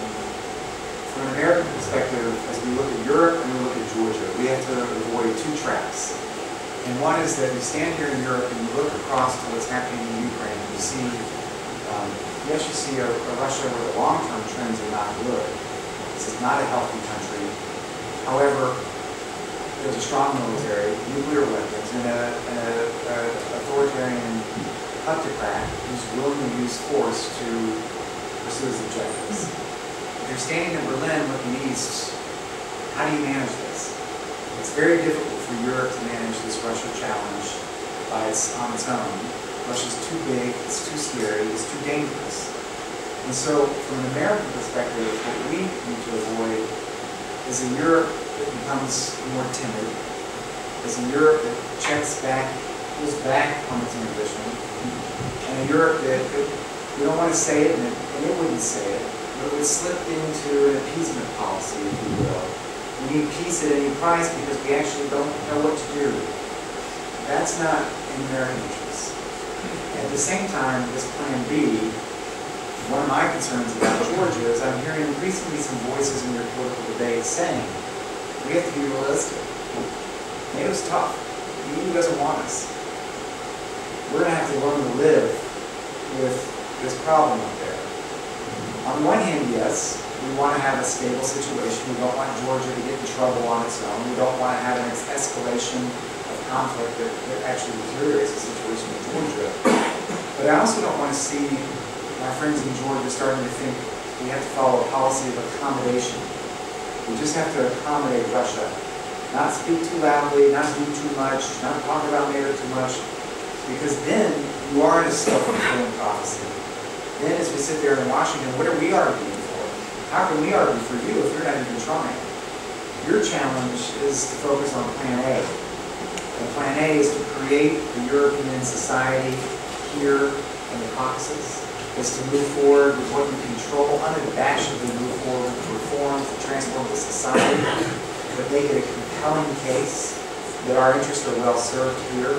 from an American perspective, as we look at Europe and we look at Georgia, we have to avoid two traps. And one is that you stand here in Europe and you look across to what's happening in Ukraine, and you see, um, yes, you see a, a Russia where the long-term trends are not good. This is not a healthy country. However, there's a strong military, nuclear weapons, and an authoritarian kleptocrat who's willing to use force to pursue his objectives. If you're standing in Berlin looking east, how do you manage this? It's very difficult for Europe to manage this Russia challenge by its, on its own. Russia's too big, it's too scary, it's too dangerous. And so, from an American perspective, what we need to avoid is a Europe that becomes more timid, is a Europe that checks back, pulls back on its ambition, and a Europe that, that we don't want to say it, and it, and it wouldn't say it, but it would slip into an appeasement policy, if you will. We need peace at any price because we actually don't know what to do. That's not in American interest. At the same time, this Plan B, one of my concerns about Georgia is I'm hearing increasingly some voices in your political debate saying, we have to be realistic. NATO's tough. The E U doesn't want us. We're going to have to learn to live with this problem up there. On one hand, yes, we want to have a stable situation. We don't want Georgia to get in trouble on its own. We don't want to have an escalation of conflict that, that actually deteriorates the situation in Georgia. But I also don't want to see my friends in Georgia starting to think we have to follow a policy of accommodation. We just have to accommodate Russia. Not speak too loudly, not do too much, not talk about NATO too much, because then you are in a self-fulfilling prophecy. Then as we sit there in Washington, what are we arguing for? How can we argue for you if you're not even trying? Your challenge is to focus on Plan A. And Plan A is to create a European society here in the Caucasus, is to move forward with what you control, unabashedly move forward with reform, to transform the society, but make it a compelling case that our interests are well served here.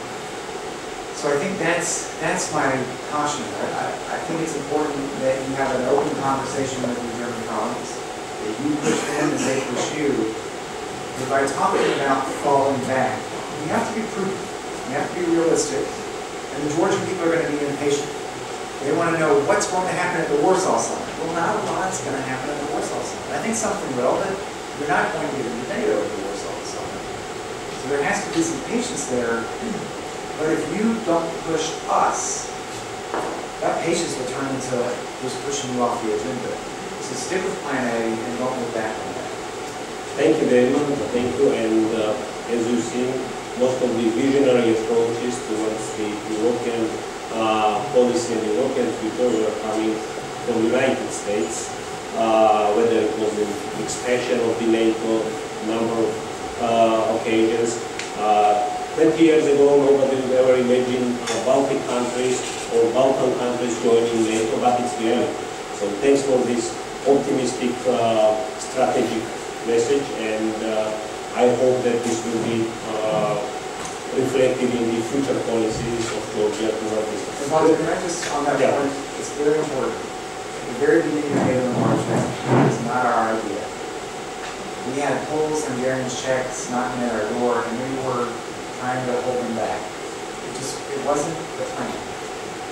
So I think that's that's my caution. I, I, I think it's important that you have an open conversation with your German colleagues, that you push them as they push you. But by talking about falling back, you have to be prudent. You have to be realistic. And the Georgian people are going to be impatient. They want to know what's going to happen at the Warsaw Summit. Well, not a lot's going to happen at the Warsaw Summit. I think something will, but they're not going to get into NATO at the Warsaw Summit. So there has to be some patience there. But if you don't push us, that patience will turn into just pushing you off the agenda. So stick with Plan A and don't move back on that. Thank you, Damon. Thank you. And uh, as you've seen, most of the visionary approaches towards the European uh, policy and European future were coming from the United States, uh, whether it was the expansion of the NATO, number of uh, occasions. Uh, twenty years ago, nobody would ever imagine uh, Baltic countries or Balkan countries joining NATO, but it's reality. So thanks for this optimistic uh, strategic message, and uh, I hope that this will be uh, reflected in the future policies of Georgia toward this. And Walter, can I just, on that Yeah. point, it's very important. At the very beginning of NATO in March, that was not our idea. We had Poles, Hungarians, Czechs knocking at our door, and we were trying to hold them back. It just, it wasn't the plan.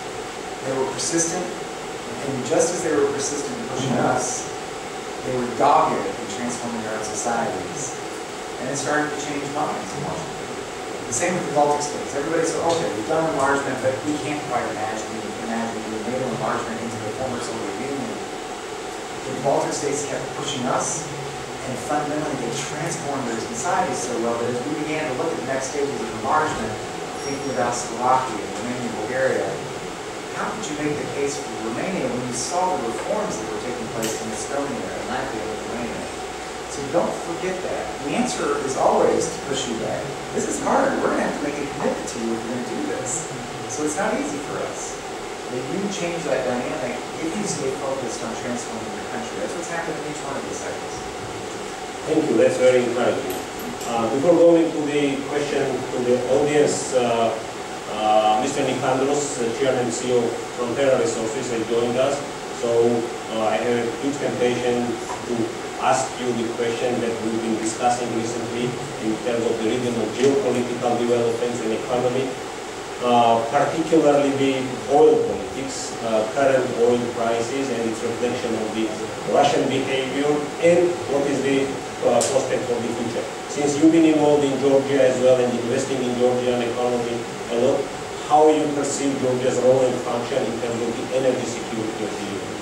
They were persistent, and just as they were persistent in pushing us, they were dogged in transforming their own societies, and it started to change minds in Washington. The same with the Baltic states. Everybody said, okay, we've done enlargement, but we can't quite imagine, imagine doing NATO enlargement into the former Soviet Union. The Baltic states kept pushing us, and fundamentally they transformed their societies so well that as we began to look at the next stages of enlargement, thinking about Slovakia, Romania, Bulgaria, how could you make the case for Romania when you saw the reforms that were taking place in Estonia and Latvia and Lithuania? So don't forget that. The answer is always to push you back. This is hard. We're going to have to make a commitment to you if we're going to do this. So it's not easy for us. But you change that dynamic if you stay focused on transforming your country. That's what's happened in each one of these cycles. Thank you. That's very encouraging. Uh, before going to the question to the audience, uh, uh, Mister Nicandros, uh, Chairman and C E O of Frontera Resources, has joined us. So uh, I have a huge temptation to ask you the question that we've been discussing recently in terms of the regional geopolitical developments and economy, uh, particularly the oil politics, uh, current oil prices and its reflection on the Russian behavior, and what is the uh, prospect for the future. Since you've been involved in Georgia as well and investing in Georgian economy a lot, how you perceive Georgia's role and function in terms of the energy security of the Union?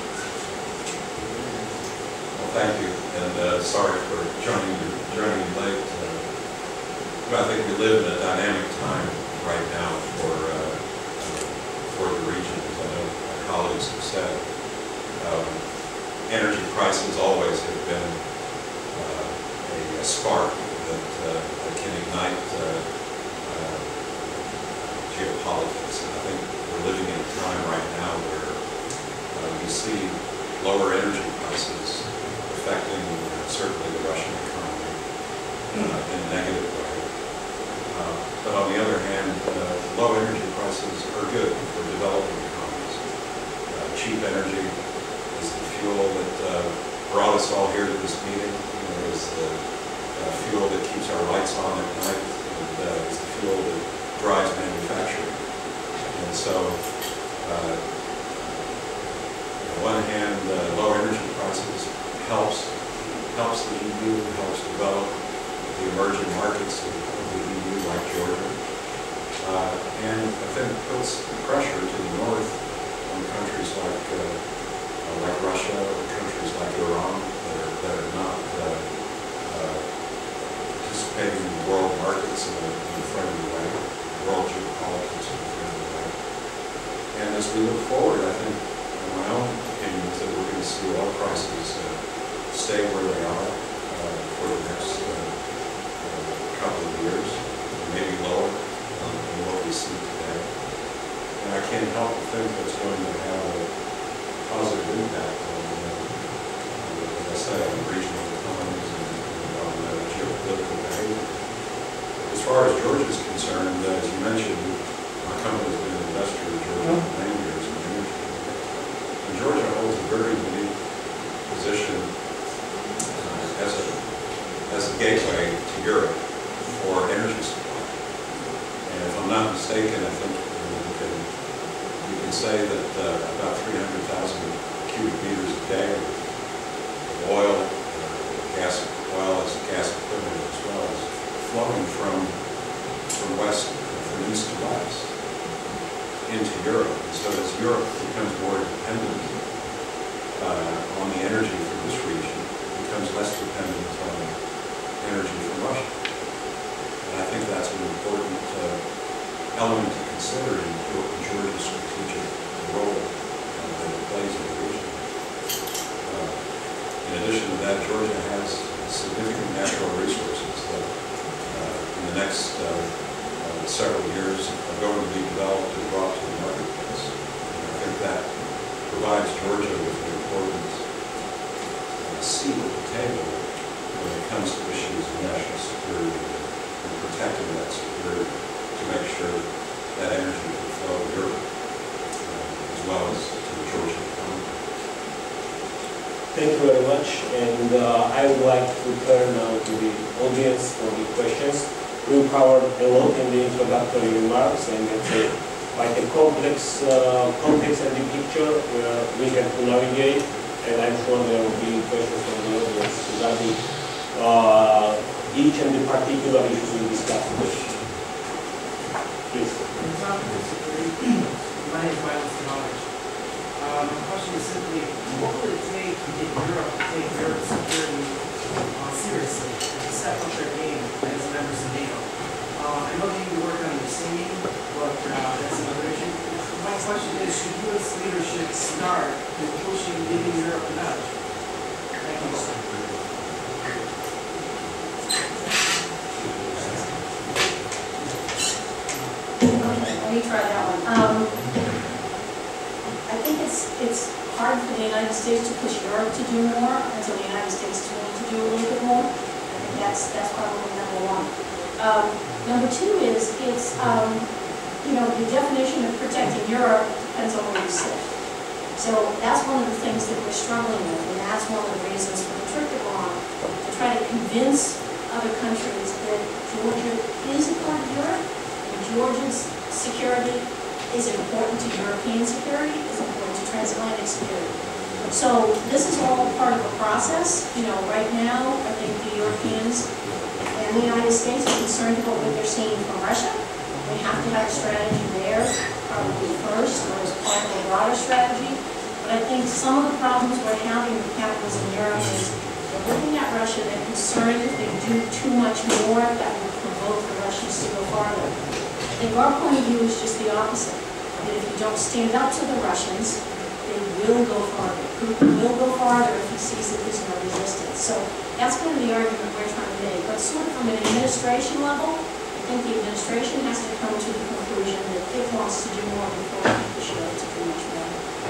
Thank you, and uh, sorry for joining you, joining you late. Uh, but I think we live in a dynamic time right now for uh, for the region, as I know my colleagues have said. Um, energy prices always have been uh, a, a spark that, uh, that can ignite uh, uh, geopolitics, and I think we're living in a time right now where uh, we see lower energy prices affecting uh, certainly the Russian economy uh, in a negative way. Uh, but on the other hand, uh, low energy prices are good for developing economies. Uh, cheap energy is the fuel that uh, brought us all here to this meeting. You know, is the uh, fuel that keeps our lights on at night, and uh, is the fuel that drives manufacturing. And so, uh, on the one hand, uh, low energy prices helps helps the E U, helps develop the emerging markets of the E U like Georgia. Uh, and I think puts pressure to the north on countries like uh, uh, like Russia or countries like Iran that are, that are not uh, uh, participating in the world markets in a, in a friendly way, world geopolitics in a friendly way. And as we look forward, I think, in my own opinion, is that we're going to see oil prices uh, stay where they are uh, for the next uh, uh, couple of years, maybe lower um, than what we see today. And I can't help but think that's going to have a positive impact on, uh, as I say, on regional economies and, and on uh, geopolitical behavior. As far as Georgia is concerned, uh, as you mentioned, my company's been an investor in Georgia for many years in energy. And Georgia holds a very unique position as a, as a gateway to Europe for energy supply. And if I'm not mistaken, I think we can, we can say that uh, about three hundred thousand cubic meters a day of oil, uh, gas, oil as a gas equivalent as well, is flowing from, from west, from east to west into Europe. And so as Europe becomes more dependent uh, on the energy from this region, becomes less dependent on energy from Russia. And I think that's an important uh, element to consider in Georgia's strategic role uh, that it plays in the region. Uh, in addition to that, Georgia has significant natural resources that uh, in the next uh, uh, several years are going to be developed and brought to the marketplace. And I think that provides Georgia with an important seat at the table when it comes to issues of national security and protecting that security to make sure that energy can flow to Europe uh, as well as to the Georgian economy. Thank you very much, and uh, I would like to turn now to the audience for the questions. We covered a lot in the introductory remarks, and it's a quite a complex uh, context and the picture where we have to navigate, and I'm sure there will be questions from the audience regarding uh, each and the particular issues we discussed today. Please. My name is Michael Sinowich. Uh, my question is simply, what will it take to get Europe to take Europe's security uh, seriously and to step up their game as members of NATO? Uh, I know that you work on your singing, but uh, that's another issue. My question is, should U S leadership start with pushing, giving Europe a nudge? Thank you, sir. Let me try that one. Um, I think it's it's hard for the United States to push Europe to do more until the United States is willing to do a little bit more. I think that's that's probably number one. Um, number two is it's um, you know, the definition of protecting Europe depends on where you sit. So that's one of the things that we're struggling with, and that's one of the reasons for the trip to Guam, to try to convince other countries that Georgia is a part of Europe, and Georgia's security is important to European security, is important to transatlantic security. So this is all part of a process. You know, right now, I think the Europeans and the United States are concerned about what they're seeing from Russia. We have to have a strategy there, probably first, or as part of a broader strategy. But I think some of the problems we're having with capitalism in Europe is they're looking at Russia, they're concerned if they do too much more, that will provoke the Russians to go farther. I think our point of view is just the opposite. That if you don't stand up to the Russians, they will go farther. Putin will go farther if he sees that there's no resistance. So that's kind of the argument we're trying to make. But sort of from an administration level, I think the administration has to come to the conclusion that it wants to do more before it push it to do much more.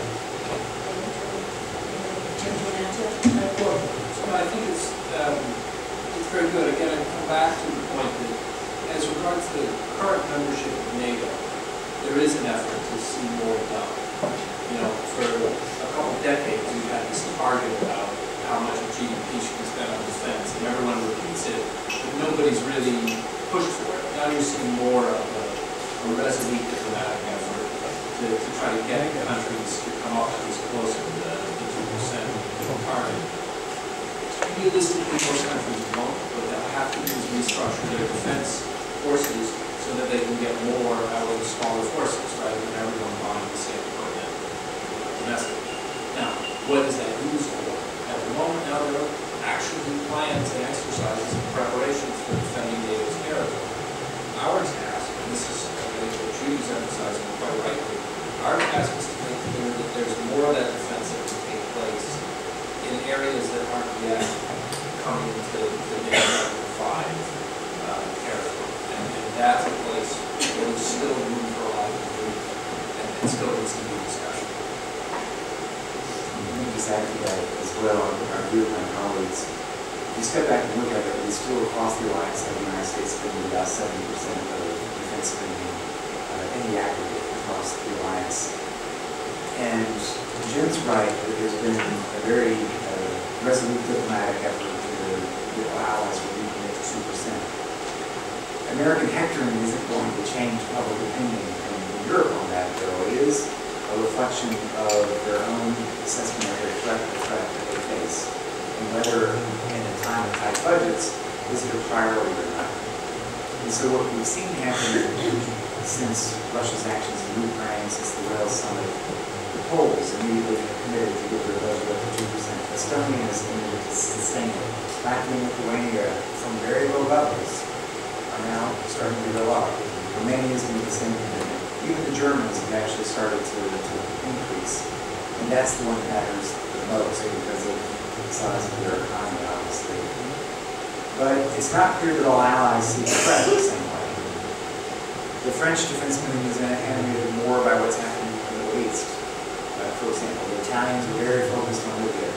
Jim, do you want to answer that? Well, so I think it's, um, it's very good. Again, I come back to the point that as regards to the current membership of NATO, there is an effort to see more done. You know, for a couple of decades, we've had this target about how much of G D P should be spent on defense, and everyone repeats it, but nobody's really pushed for it. Now you're seeing more of a, a resolute diplomatic effort to, to try to get countries to come up at least closer to the two percent target. Realistically, most countries won't, but they'll have to use restructure their defense forces so that they can get more out of the smaller forces, rather than everyone buying the same equipment domestically. Now, what is that used for? At the moment, now there are actually plans and exercises and preparations for defending NATO's territory. Our task, and this is I think what Judy's emphasizing quite rightly, our task is to make clear that there's more of that defense that can take place in areas that aren't yet coming into the NATO five uh, territory. And, and that's a place where there's still room for a lot of improvement, and it still needs to be discussion. Let me just add to that as well, our view of my colleagues. If you step back and look at it, we still across the alliance have the United States spending about seventy percent of defense spending uh, in the aggregate across the alliance. And Jim's right that there's been a very uh, resolute diplomatic effort to get allies to recommit to two percent. American hectoring isn't going to change public opinion in Europe on that, though. It is a reflection of their own assessment of their threat, the threat that they face, and whether in a time of tight budgets, is it a priority or not. And so what we've seen happen since Russia's actions in Ukraine, since the Wales summit, the Poles immediately committed to get their budget up to two percent. Estonia has committed to sustain it. Latvia and Lithuania, from very low levels, are now starting to go up. Romania has made the same commitment. Even the Germans have actually started to, to increase. And that's the one that matters the most because of the size of their economy, obviously. But it's not clear that all allies see the threat the same way. The French defense spending is animated more by what's happening in the Middle East. Uh, for example, the Italians are very focused on Libya.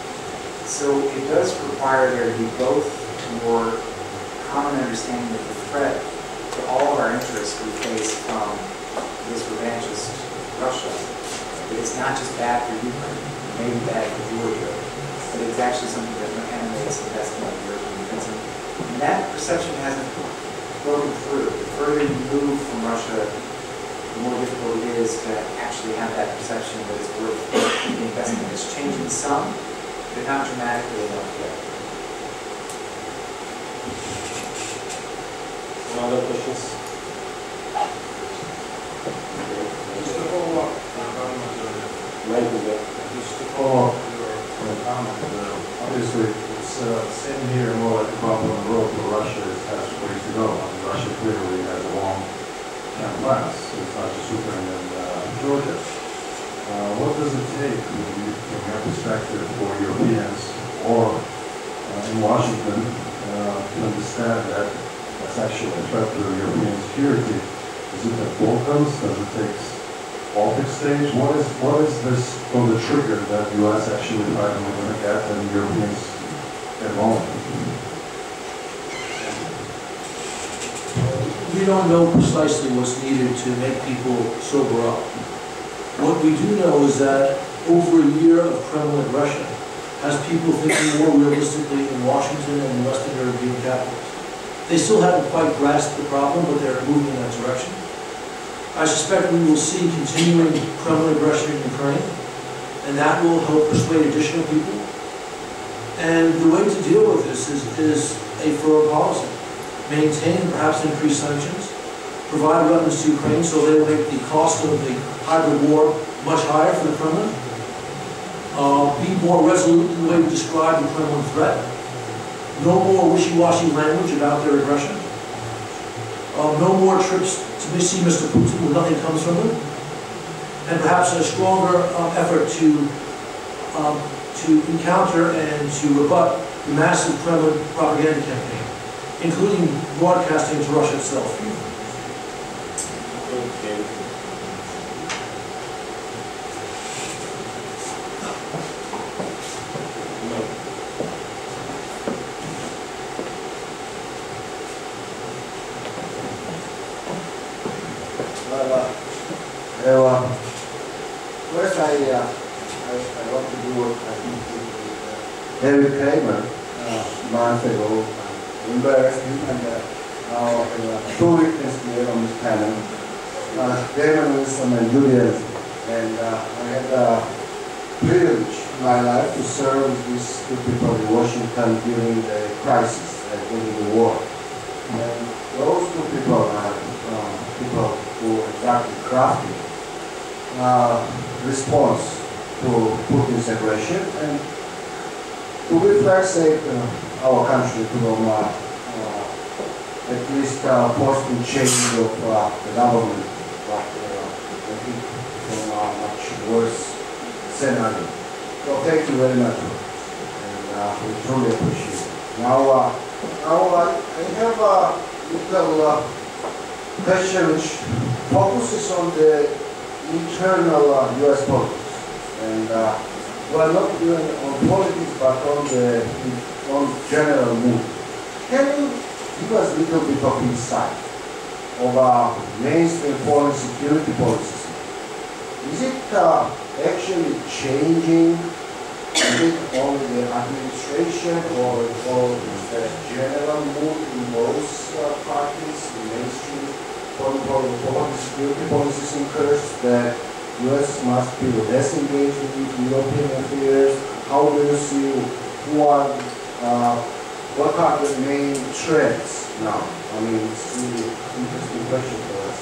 So it does require there to be both more common understanding of the threat to all of our interests we face from this revanchist Russia. That it's not just bad for Ukraine, it may be bad for Georgia, but it's actually something that animates investment in European defense. And that perception hasn't broken through. The further you move from Russia, the more difficult is to actually have that perception that it's worth the investment. It's changing some, but not dramatically enough yet. Other questions? Just to follow up on a comment, uh, Mike is there. just to follow up your your comment, uh, obviously, it's uh, same here, more like a bump on the road for Russia. It has ways to go. I mean, Russia clearly has a long time plans. It's not just Ukraine and uh, Georgia. Uh, what does it take, from your perspective, for Europeans or uh, in Washington uh, to understand that that's actually a threat to European security? Is it the Balkans? Does it take Baltic stage? What is what is this for the trigger that the U S actually finally going to get and Europeans get wrong? We don't know precisely what's needed to make people sober up. What we do know is that over a year of Kremlin aggression has people thinking more realistically in Washington and the Western European capitals. They still haven't quite grasped the problem, but they're moving in that direction. I suspect we will see continuing Kremlin aggression in Ukraine, and that will help persuade additional people. And the way to deal with this is, is a firm policy. Maintain, perhaps increase sanctions, provide weapons to Ukraine so they will make the cost of the hybrid war much higher for the Kremlin. Uh, be more resolute in the way we describe the Kremlin threat. No more wishy-washy language about their aggression. Uh, no more trips to see Mister Putin when nothing comes from him. And perhaps a stronger uh, effort to, um, to encounter and to rebut the massive Kremlin propaganda campaign, including broadcasting to Russia itself. Okay. Well, uh, first I, uh, I, I want to do what I think with uh, David Kramer uh, a month ago. I embarrassed him, and uh, now uh, two witnesses here on this panel. Uh, David Wilson and Julian, and uh, I had the privilege in my life to serve with these two people in Washington during the crisis and during the war. And those two people are uh, people who exactly crafted uh, response to Putin's aggression and to reflect uh, our country from uh, uh, at least uh, post change of uh, the government, but uh, I think from a much worse scenario. So thank you very much, and uh, we truly appreciate it. Now, uh, now uh, I have a little uh, question which focuses on the internal uh, U S politics, and uh, well, not even on politics, but on the on general mood. Can you give us a little bit of insight of uh, mainstream foreign security policies? Is it uh, actually changing? Is it only the administration, or, or is there general mood in both uh, parties, in mainstream foreign foreign security policies encourage that U S must be less engaged in European affairs? How do you see who are, uh, what are the main trends now? I mean, it's really an interesting question for us.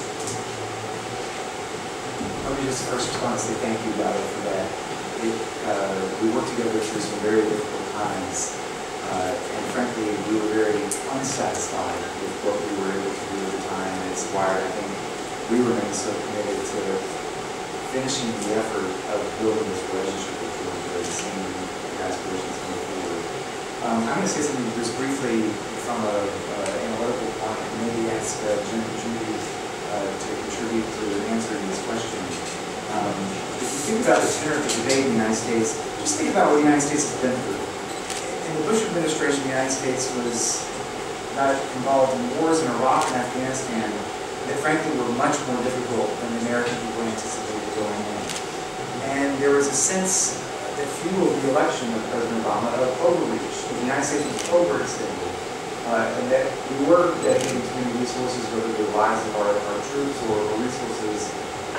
Let me just first respond and say thank you, Gado, for that. It, uh, we worked together through some very difficult times, uh, and frankly, we were very unsatisfied with what we were able to do at the time, and it's why I think we remain so committed to finishing the effort of building this relationship with Georgia, the same aspirations going forward. Um, I'm going to say something just briefly from an analytical point, and maybe ask uh, Jim and Judy uh, to contribute to answering this question. Um, if you think about the tenor of the debate in the United States, just think about what the United States has been through. In the Bush administration, the United States was not involved in wars in Iraq and Afghanistan that frankly were much more difficult than the American people anticipated going in. And there was a sense that fueled the election of President Obama of overreach, that the United States was overextended, uh, and that we were dedicating too many resources, whether the lives of our, our troops or, or resources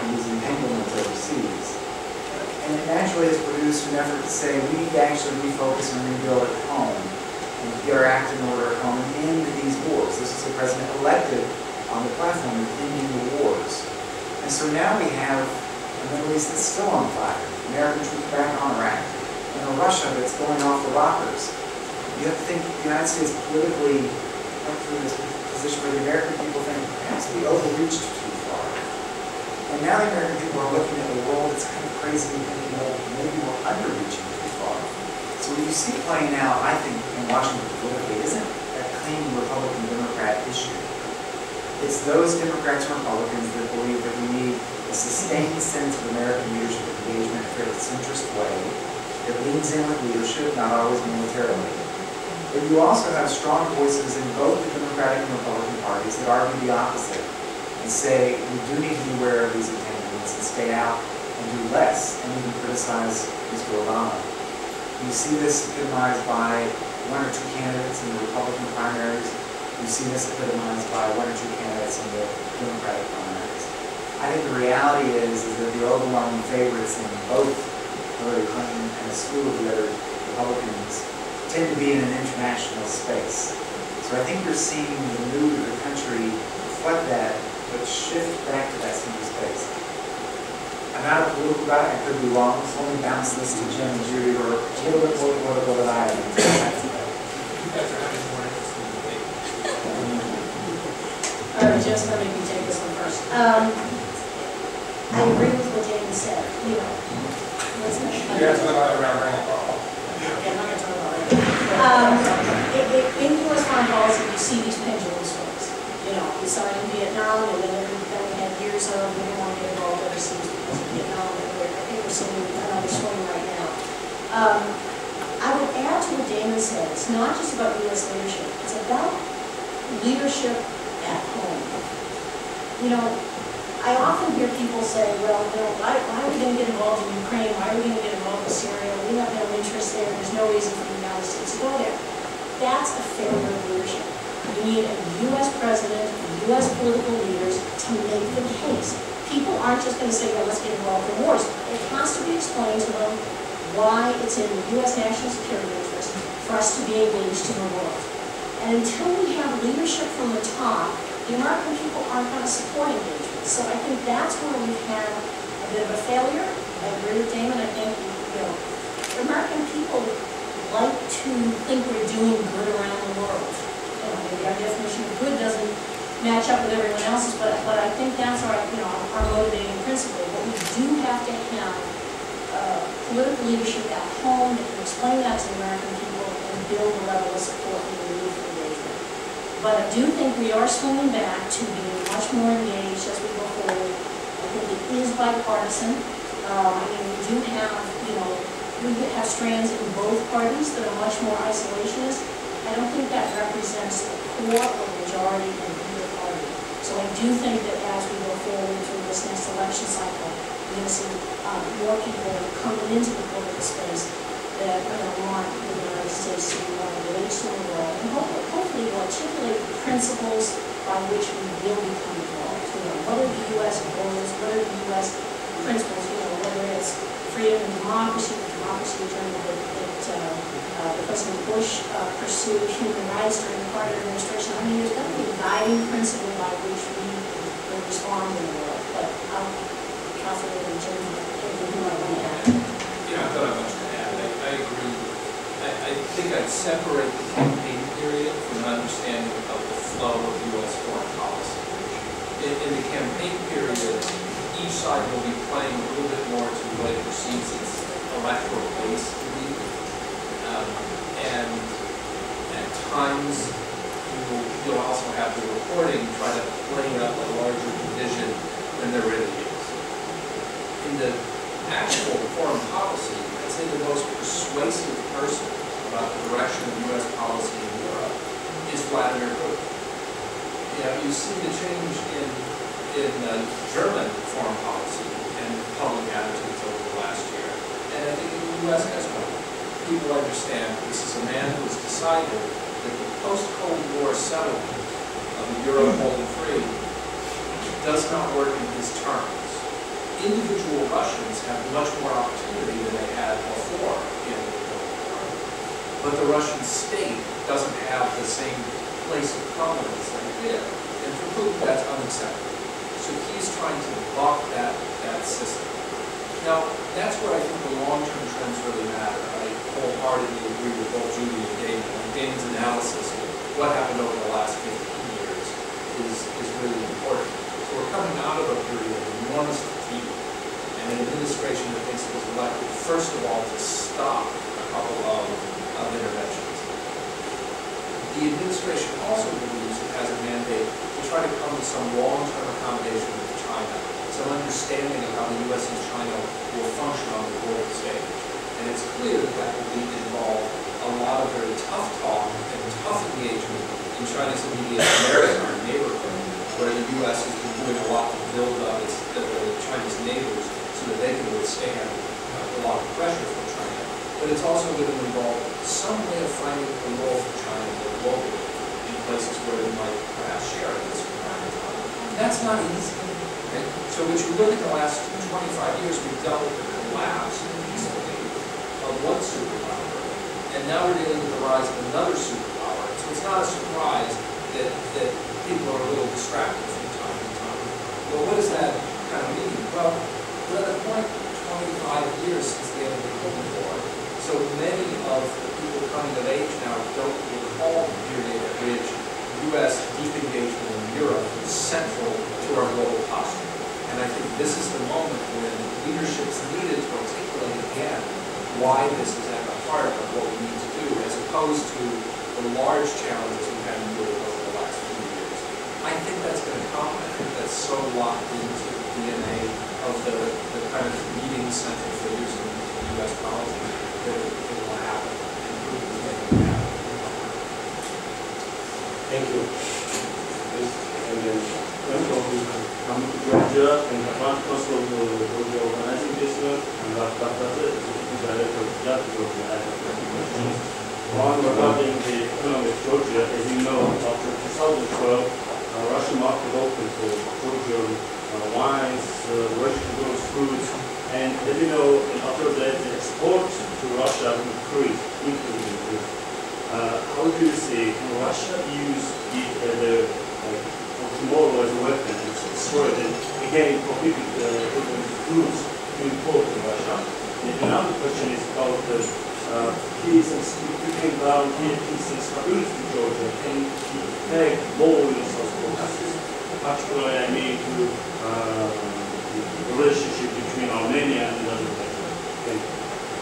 and these entanglements overseas. And it naturally has produced an effort to say we need to actually refocus and rebuild at home and get our act in order at home and end these wars. This is a president elected on the platform of ending the wars. And so now we have a Middle East that's still on fire, American troops back on Iraq, and a Russia that's going off the rockers. You have to think the United States politically went through this position where the American people think perhaps we overreached too far. And now the American people are looking at a world that's kind of crazy and thinking, well, maybe we're underreaching too far. So what you see playing out, I think, in Washington politically isn't a clean Republican-Democrat issue. It's those Democrats and Republicans that believe that we need a sustained sense of American leadership engagement in a fairly centrist way that leans in with leadership, not always militarily. But you also have strong voices in both the Democratic and Republican parties that argue the opposite and say we do need to be aware of these entanglements and stay out and do less and even criticize Mister Obama. You see this epitomized by one or two candidates in the Republican primaries. You see this epitomized by one or two candidates in the Democratic primaries. I think the reality is, is that the overwhelming favorites in both Hillary Clinton and a slew of the other Republicans tend to be in an international space. So I think you're seeing the mood of the country reflect that, but shift back to that same space. I'm not a political guy, I could be wrong, so let me bounce this to Jim and Judy, or a little bit more political than I am. You guys are having more interest in the debate. All right, just let me take this one first. Um, I agree with what David said, you know. What's that? You guys went around the ball. Yeah, I'm not gonna talk about that. Um, it- it- in U S foreign policy, you see these pendulum swings. You know, we saw it in Vietnam, and then, then we had years of we didn't want to get involved overseas because of Vietnam, and we're, I think we're seeing another swing right now. Um, I would add to what Damon said, it's not just about U S leadership, it's about leadership at home. You know, I often hear people say, well, you know, why, why are we going to get involved in Ukraine? Why are we going to get involved in Syria? We have no interest there. There's no reason for the United States to go there. That's a failure of leadership. You need a U S president, U S political leaders to make the case. People aren't just going to say, well, let's get involved in wars. It has to be explained to them why it's in the U S national security interest for us to be engaged in the world. And until we have leadership from the top, the American people aren't going to support engagement. So I think that's where we've had a bit of a failure. I agree with Damon. I think, you know, the American people like to think we're doing good around the world. You know, maybe our definition of good doesn't match up with everyone else's, but, but I think that's our, you know, our motivating principle. But we do have to have uh, political leadership at home that can explain that to the American people and build a level of support we need for engagement. But I do think we are swinging back to being much more engaged as we go forward. I think it is bipartisan. Um, I mean, we do have, you know, we have strands in both parties that are much more isolationist. I don't think that represents the core or majority in either party. So I do think that as we go forward through this next election cycle, we're going to see um, more people coming into the political space that are going to want the United States to be more engaged in the world, and hopefully, hopefully will articulate the principles by which we will become involved. You know, what are the U S goals? What are the U S principles? You know, whether it's freedom and democracy, the democracy journey that, that uh, uh, President Bush uh, pursued, human rights during the Carter administration. I mean, there's got to be a guiding principle by which we will respond in the world. But I'll confident in Jim anything you might want to add. You know, I thought I much to add. I, I agree. I, I think I'd separate the campaign period from an understanding of the flow of U S foreign policy. In, in the campaign period, each side will be playing a little bit more to what it perceives its electoral base to be. Um, and at times, you will, you'll also have the reporting try to play up a larger division than there really is. In the actual foreign policy, I'd say the most persuasive person about the direction of U S policy in Europe is Vladimir Putin. You know, you see the change in in uh, German foreign policy and public attitudes over the last year. And I think in the U S as well, people understand this is a man who has decided that the post-Cold War settlement of the euro holding free does not work in his terms. individual Russians have much more opportunity than they had before in the Cold War. But the Russian state doesn't have the same place of prominence that it did. And for Putin, that's unacceptable. So he's trying to buck that, that system. Now, that's where I think the long-term trends really matter. I wholeheartedly agree with both Judy and Damon. And Damon's analysis of what happened over the last fifteen years is, is really important. So we're coming out of a period of enormous fatigue and an administration that thinks it was elected, first of all, to stop a couple of, of interventions. The administration also believes it has a mandate to try to come to some long-term accommodation with China, some understanding of how the U S and China will function on the global stage. And it's clear that that will involve a lot of very tough talk and tough engagement in China's immediate American our neighborhood, where the U S has been doing a lot to build up its, the, the Chinese neighbors so that they can withstand uh, a lot of pressure from China. But it's also going to involve some way of finding a role for China globally in places where they might perhaps share this. That's not easy. Okay? So when you look at the last twenty-five years, we've dealt with the collapse recently of one superpower, and now we're dealing with the rise of another superpower. So it's not a surprise that, that people are a little distracted from time to time. Well, what does that kind of mean? Well, we're at a point twenty-five years since the end of the Cold War, so many of the people coming of age now don't recall the period at which U S deep engagement in Europe is central to our global posture. And I think this is the moment when leadership's needed to articulate again why this is at the heart of what we need to do, as opposed to the large challenges we've had to deal with over the last few years. I think that's going to come. I think that's so locked into the D N A of the, the kind of leading central figures in, in U S politics that it, it will happen and prove to make it happen. Thank you. And then, welcome to come to Georgia and the part also of the organizing this work, and after that, the director of that Georgia has a question. One regarding the economy of Georgia, as you know, after two thousand twelve, uh, Russian market opened for Georgian uh, wines, uh, Russian grown fruits, and as you know, after that, the export to Russia increased, increased. Uh, how do you say, can Russia use it as a, like, for tomorrow as a weapon, it's destroyed, and again, prohibit uh, goods to import to Russia? And another question is about the uh, peace and keeping down peace and stability in Georgia. Can it affect more in South Caucasus? Particularly, I mean, to uh, the relationship between Armenia and other countries. Thank you.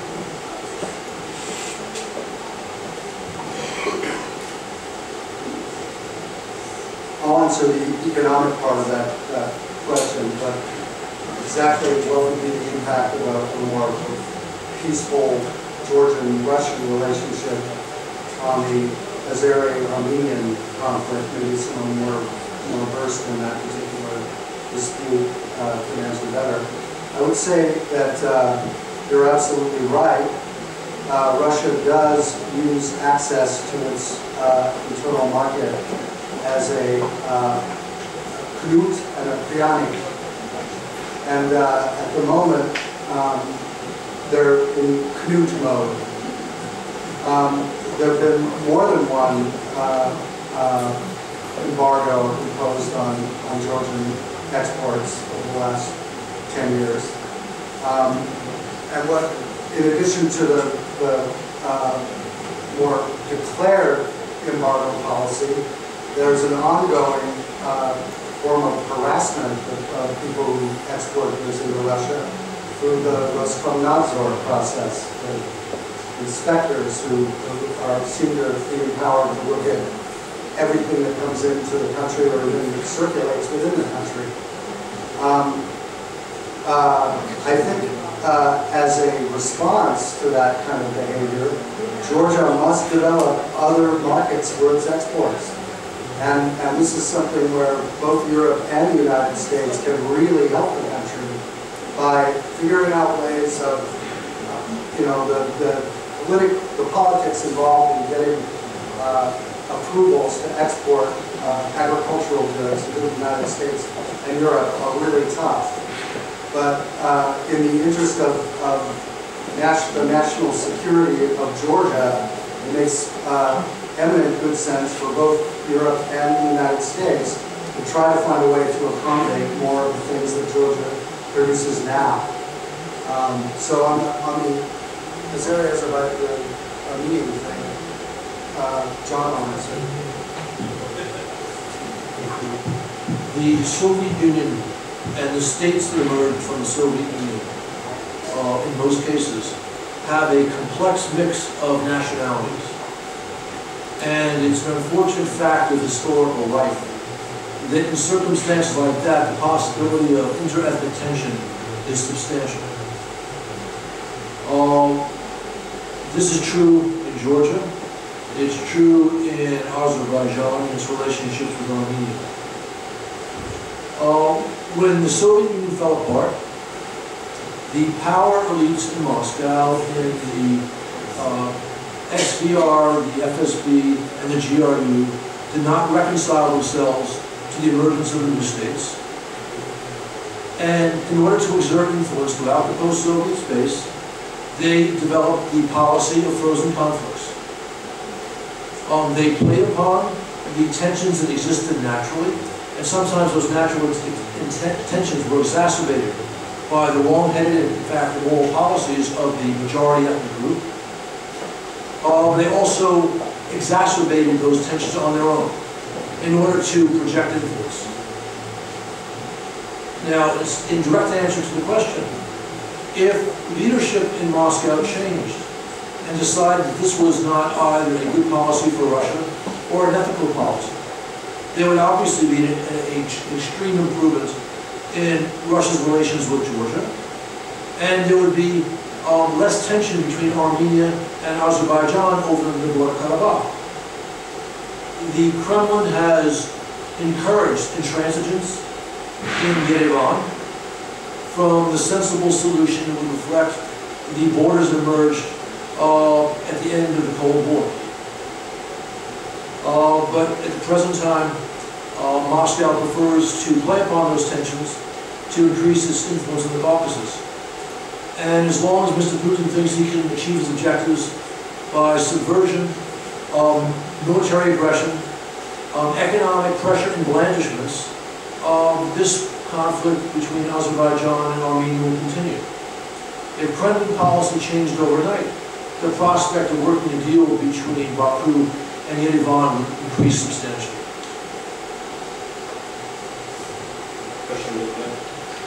I'll answer the economic part of that, that question, but exactly what would be the impact of a, a more peaceful Georgian-Russian relationship on the Azeri-Armenian conflict? Maybe someone more, more versed in that particular dispute uh, can answer better. I would say that uh, you're absolutely right. Uh, Russia does use access to its uh, internal market as a uh, knut and a pryanik. And uh, at the moment, um, they're in knut mode. Um, there have been more than one uh, uh, embargo imposed on, on Georgian exports over the last ten years. Um, and what, in addition to the, the uh, more declared embargo policy, there's an ongoing uh, form of harassment of uh, people who export goods into Russia through the Roskomnadzor process. The inspectors who, who are seem to be empowered to look at everything that comes into the country or even that circulates within the country. Um, uh, I think uh, as a response to that kind of behavior, Georgia must develop other markets for its exports. And, and this is something where both Europe and the United States can really help the country by figuring out ways of, you know, the, the, politic, the politics involved in getting uh, approvals to export uh, agricultural goods to the United States and Europe are really tough. but uh, in the interest of, of nas- the national security of Georgia, it makes uh, eminent good sense for both Europe and the United States to try to find a way to accommodate more of the things that Georgia produces now. Um, so on the, on the, this area is about the Armenian thing. Uh, John on this. The Soviet Union and the states that emerged from the Soviet Union, uh, in most cases, have a complex mix of nationalities. And it's an unfortunate fact of historical life that in circumstances like that, the possibility of inter-ethnic tension is substantial. Um, this is true in Georgia. It's true in Azerbaijan and its relationships with Armenia. Uh, when the Soviet Union fell apart, the power elites in Moscow, in the uh, X V R, the F S B, and the G R U, did not reconcile themselves to the emergence of the new states. And in order to exert influence throughout the post-Soviet space, they developed the policy of frozen conflicts. Um, they played upon the tensions that existed naturally, and sometimes those natural tensions were exacerbated by the wrong-headed, in fact, immoral policies of the majority ethnic group. Um, they also exacerbated those tensions on their own in order to project influence. Now, it's in direct answer to the question, if leadership in Moscow changed and decided that this was not either a good policy for Russia or an ethical policy, there would obviously be an extreme improvement in Russia's relations with Georgia, and there would be um, less tension between Armenia and Azerbaijan over the Nagorno-Karabakh. The Kremlin has encouraged intransigence in Yerevan from the sensible solution that would reflect the borders emerged uh, at the end of the Cold War. Uh, but at the present time, uh, Moscow prefers to play upon those tensions to increase its influence in the Caucasus. And as long as Mister Putin thinks he can achieve his objectives by subversion, um, military aggression, um, economic pressure and blandishments, um, this conflict between Azerbaijan and Armenia will continue. If Kremlin policy changed overnight, the prospect of working a deal between Baku and Yerevan would increase substantially. Question, Nicola?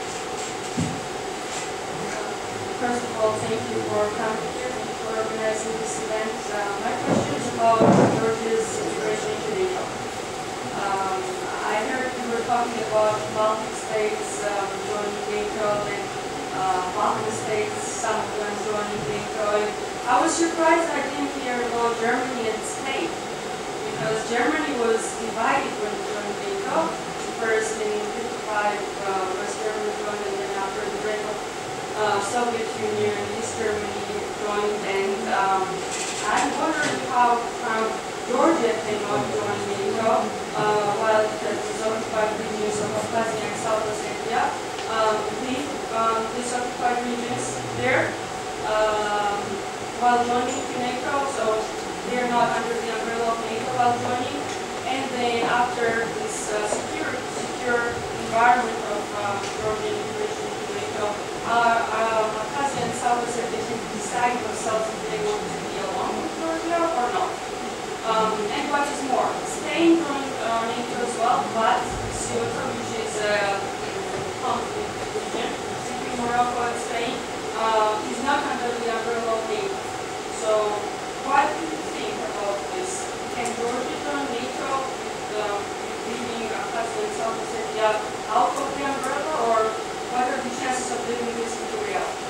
First of all, thank you for coming here and for organizing this event. Uh, my question is about Georgia's integration into NATO. Um, I heard you were talking about Baltic states um, joining NATO, and uh, Baltic states, some of them joining NATO. I was surprised I didn't hear about Germany and Spain, because Germany was divided when it joined NATO. First in fifty-five, uh, West Germany joined, and then after the breakup, Uh, Soviet Union, East Germany joined, and um, I'm wondering how, how Georgia cannot join NATO, uh, while the occupied regions of Abkhazia and South Ossetia um, leave um, these occupied regions there, um, while joining to NATO, so they're not under the umbrella of NATO while joining, and then after this uh, secure, secure environment of uh, Georgian integration into NATO, Uh, uh, Abkhazia and South Ossetia can decide themselves if they want to be along with Georgia or not. Um, and what is more, Spain joined uh, NATO as well, but Ceuta, which is a conflict region between Morocco and Spain, uh, is not under the umbrella of NATO. So, what do you think about this? Can Georgia join NATO with uh, leaving Abkhazia and South Ossetia out of the umbrella, or what are the chances of living this into reality?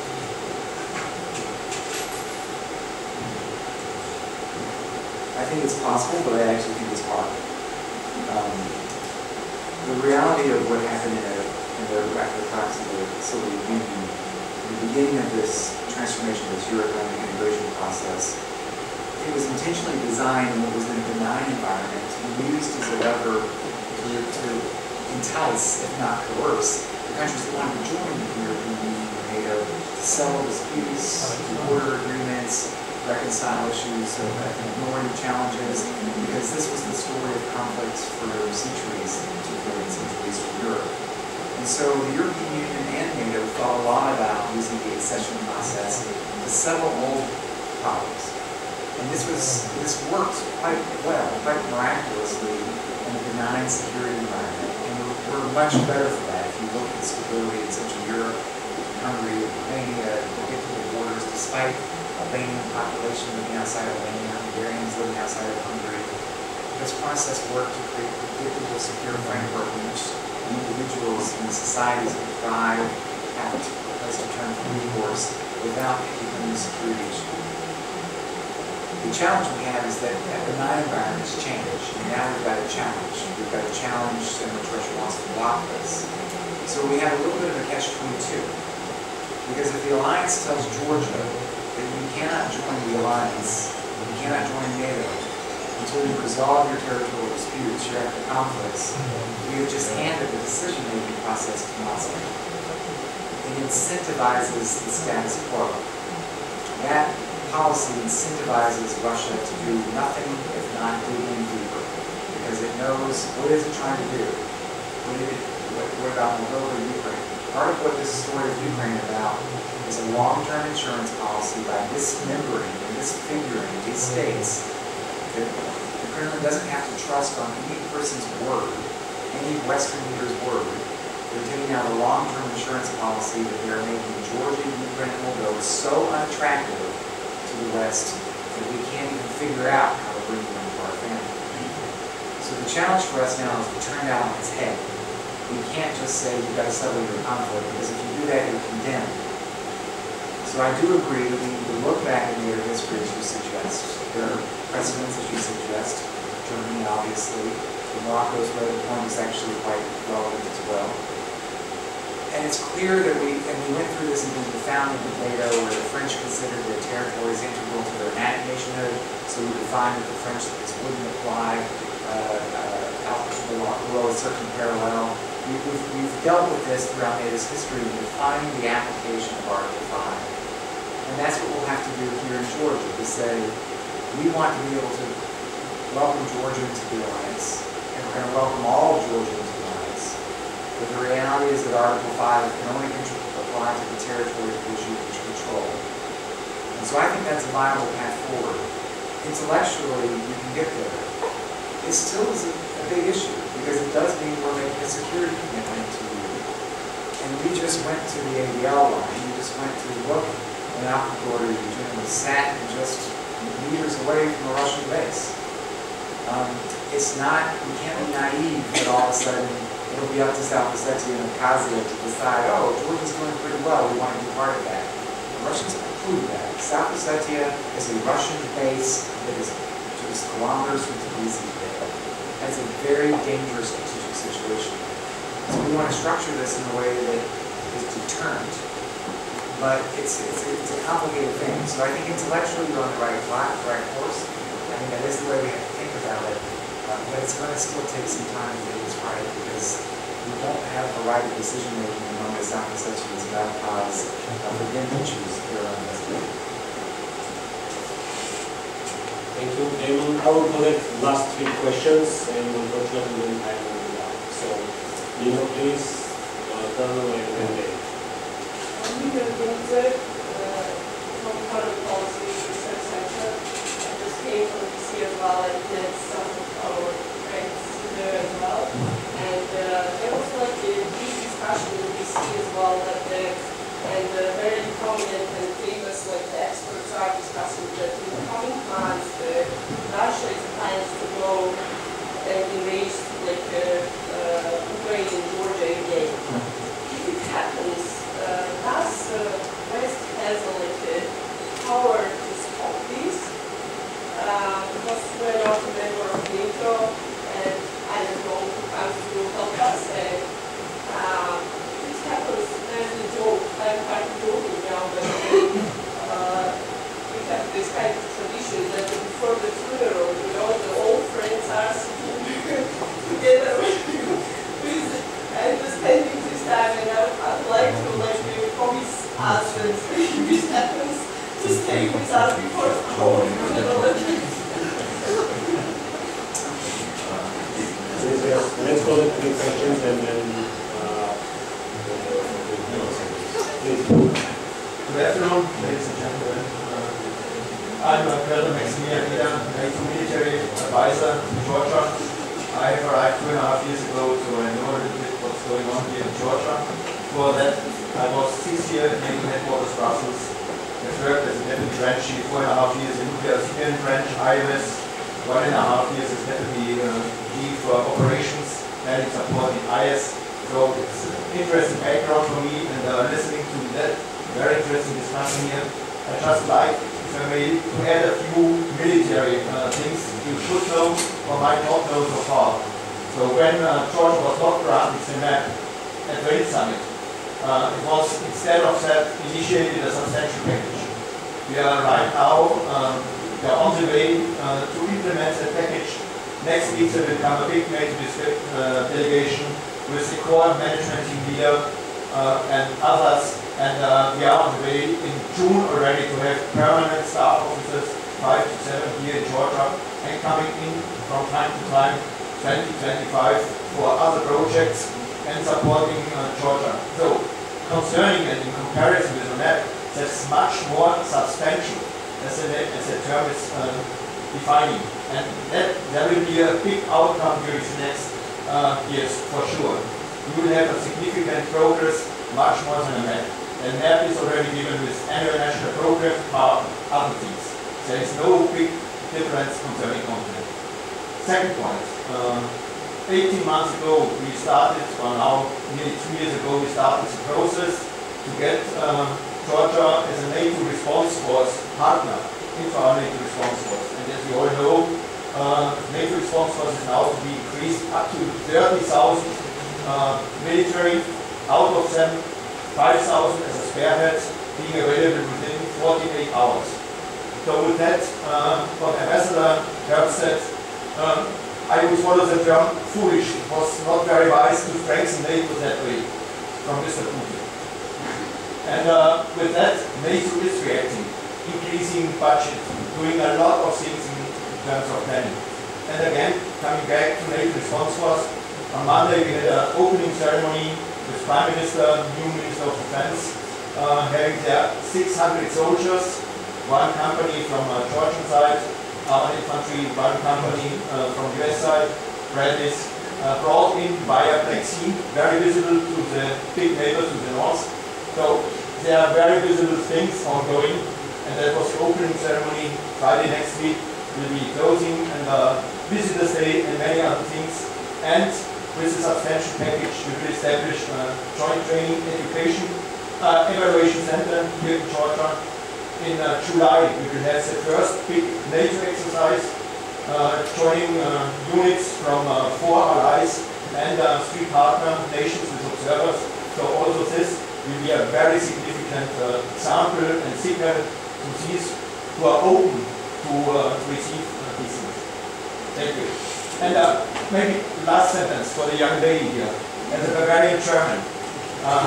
I think it's possible, but I actually think it's hard. Um, the reality of what happened in, a, in the after the collapse of the Soviet Union, the beginning of this transformation, this European integration process, it was intentionally designed in what was in a benign environment to be used as a lever to, to entice, if not coerce, the countries that wanted to join the European settle disputes, border agreements, reconcile issues of minority challenges, because this was the story of conflict for centuries, particularly in Central Eastern Europe. And so the European Union and NATO thought a lot about using the accession process to settle old problems. And this was this worked quite well, quite miraculously in a benign security environment. And we're, we're much better for that if you look at stability in Central Europe, Hungary, Romania, predictable borders, despite Albanian population living outside Albania, Hungarians living outside of Hungary. This process worked to create a predictable, secure framework in which individuals and societies can thrive, have a place to turn for recourse without becoming a security issue. The challenge we have is that that benign environment has changed, and now we've got a challenge. We've got a challenge in which Russia wants to block this. So we have a little bit of a catch twenty-two. Because if the alliance tells Georgia that you cannot join the alliance, you cannot join NATO until you resolve your territorial disputes, your ethnic conflicts, we have just handed the decision-making process to Moscow. It incentivizes the status quo. That policy incentivizes Russia to do nothing if not digging deeper, because it knows what is it trying to do. What, did it, what, what about Moldova or Ukraine? Part of what this story of Ukraine is about is a long-term insurance policy by dismembering and disfiguring these states that the Kremlin doesn't have to trust on any person's word, any Western leader's word. They're taking out a long-term insurance policy that they're making Georgia, Ukraine, and Moldova so unattractive to the West that we can't even figure out how to bring them into our family. So the challenge for us now is to turn that on its head. You can't just say you've got to settle your conflict, because if you do that, you're condemned. So I do agree that we need to look back at NATO history, as you suggest. There are precedents, as you suggest. Germany, obviously. The Morocco's red point is actually quite relevant as well. And it's clear that we, and we went through this in the founding of NATO, where the French considered their territories integral to their nationhood, so we defined that the French wouldn't apply uh, uh, out below a certain parallel. We've, we've dealt with this throughout NATO's history in defining the application of Article five. And that's what we'll have to do here in Georgia, to say, we want to be able to welcome Georgia into the alliance, and we're going to welcome all Georgians into the alliance. But the reality is that Article five can only apply to the territories which you control. And so I think that's a viable path forward. Intellectually, you can get there. It still is a, a big issue, because it does mean we're making a security commitment to you. And we just went to the A D L line, we just went to look in the Alpha Border region, and we sat just meters away from a Russian base. Um, it's not, we can't be naive that all of a sudden it'll be up to South Ossetia and Abkhazia to decide, oh, Georgia's doing pretty well, we want to be part of that. The Russians have proved that. South Ossetia is a Russian base that is just kilometers from Tbilisi. That's a very dangerous strategic situation. So we want to structure this in a way that is deterrent. But it's, it's, it's a complicated thing. So I think intellectually you're on the right track, the right course. I mean, that is the way we have to think about it. Uh, but it's going to still take some time to get this right, because we won't have a right of decision-making among the South Ossetians and Abkhaz uh, within issues that are uninvestigated. Thank you, Damon. I will collect last three questions, and unfortunately, then time will be out. So, Nino, please, uh, Dano, and then Dave. Nino Gunzer, from foreign policy research center. I just came from D C as well, and met some of our friends there as well. And uh, there was like a big discussion in D C as well, that the, and uh, very prominent and famous like the experts are discussing that in the coming months, uh, Russia is plans to go and erase like uh, uh, Ukraine and Georgia again. If it happens, uh, does uh, West has a like uh, power to stop this? Uh, because we're not a member of NATO, and I don't know who comes to help us. And uh, if it happens, there's a joke. I'm kind of joking now, but uh, we have this kind of tradition that before the funeral, you know, the old friends are sitting together with understanding this time, and I would like to like promise us that few questions and then uh, please. Good afternoon, ladies and gentlemen. Uh, I'm uh, Colonel Maximilian Eder, NATO military advisor in Georgia. I have arrived two and a half years ago, so I know a little bit what's going on here in Georgia. Before that, I was six years at NATO headquarters Brussels. I worked as a deputy branch chief, four and a half years in nuclear civilian branch, I M S, one and a half years as deputy uh, chief for operations, and supporting I S. So it's an interesting background for me, and uh, listening to that very interesting discussion here. I just like, if I may, to add a few military uh, things you should know or might not know so far. So when uh, Georgia was not granted the map at the Wales Summit, uh, it was, instead of that, initiated a substantial package. We are right now um, we are on the way uh, to implement that package. Next week there will come a big NATO uh, delegation with the core management team leader uh, and others. And uh, we are on the way in June already to have permanent staff officers, five to seven here in Georgia, and coming in from time to time, twenty twenty-five, for other projects and supporting uh, Georgia. So, concerning and in comparison with the map, that's much more substantial as the, as the term is uh, defining. And that there will be a big outcome during the next uh, years for sure. You will have a significant progress, much more than a map. The map is already given with annual national program, power, other things. There is no big difference concerning content. Second point, uh, eighteen months ago we started, or now nearly two years ago we started the process to get uh, Georgia as a NATO response force partner into our NATO response force. And as you all know, uh, NATO response force is now to be increased up to thirty thousand uh, military, out of them five thousand as a spearhead, being available within forty-eight hours. So with that, uh, what Ambassador Herb said, um, I would follow the term foolish. It was not very wise to strengthen NATO that way from Mister Putin. And uh, with that, NATO is reacting, increasing budget, doing a lot of things in terms of planning. And again, coming back to NATO response force, on Monday we had an opening ceremony with Prime Minister, new Minister of Defense, uh, having there six hundred soldiers, one company from uh, Georgian side, armored infantry, one company uh, from U S side, Bradleys, uh, brought in via Black Sea, very visible to the big neighbor to the north. So there are very visible things ongoing, and that was the opening ceremony. Friday next week will be closing and uh, Visitors Day and many other things. And with a substantial package, we will establish a joint training education uh, evaluation center here in Georgia. In uh, July, we will have the first big NATO exercise, uh, joining uh, units from uh, four allies and uh, three partner nations with observers. So also this will be a very significant uh, sample and signal to these who are open to uh, receive uh, these things. Thank you. And uh, maybe last sentence for the young lady here, as a Bavarian German. Uh,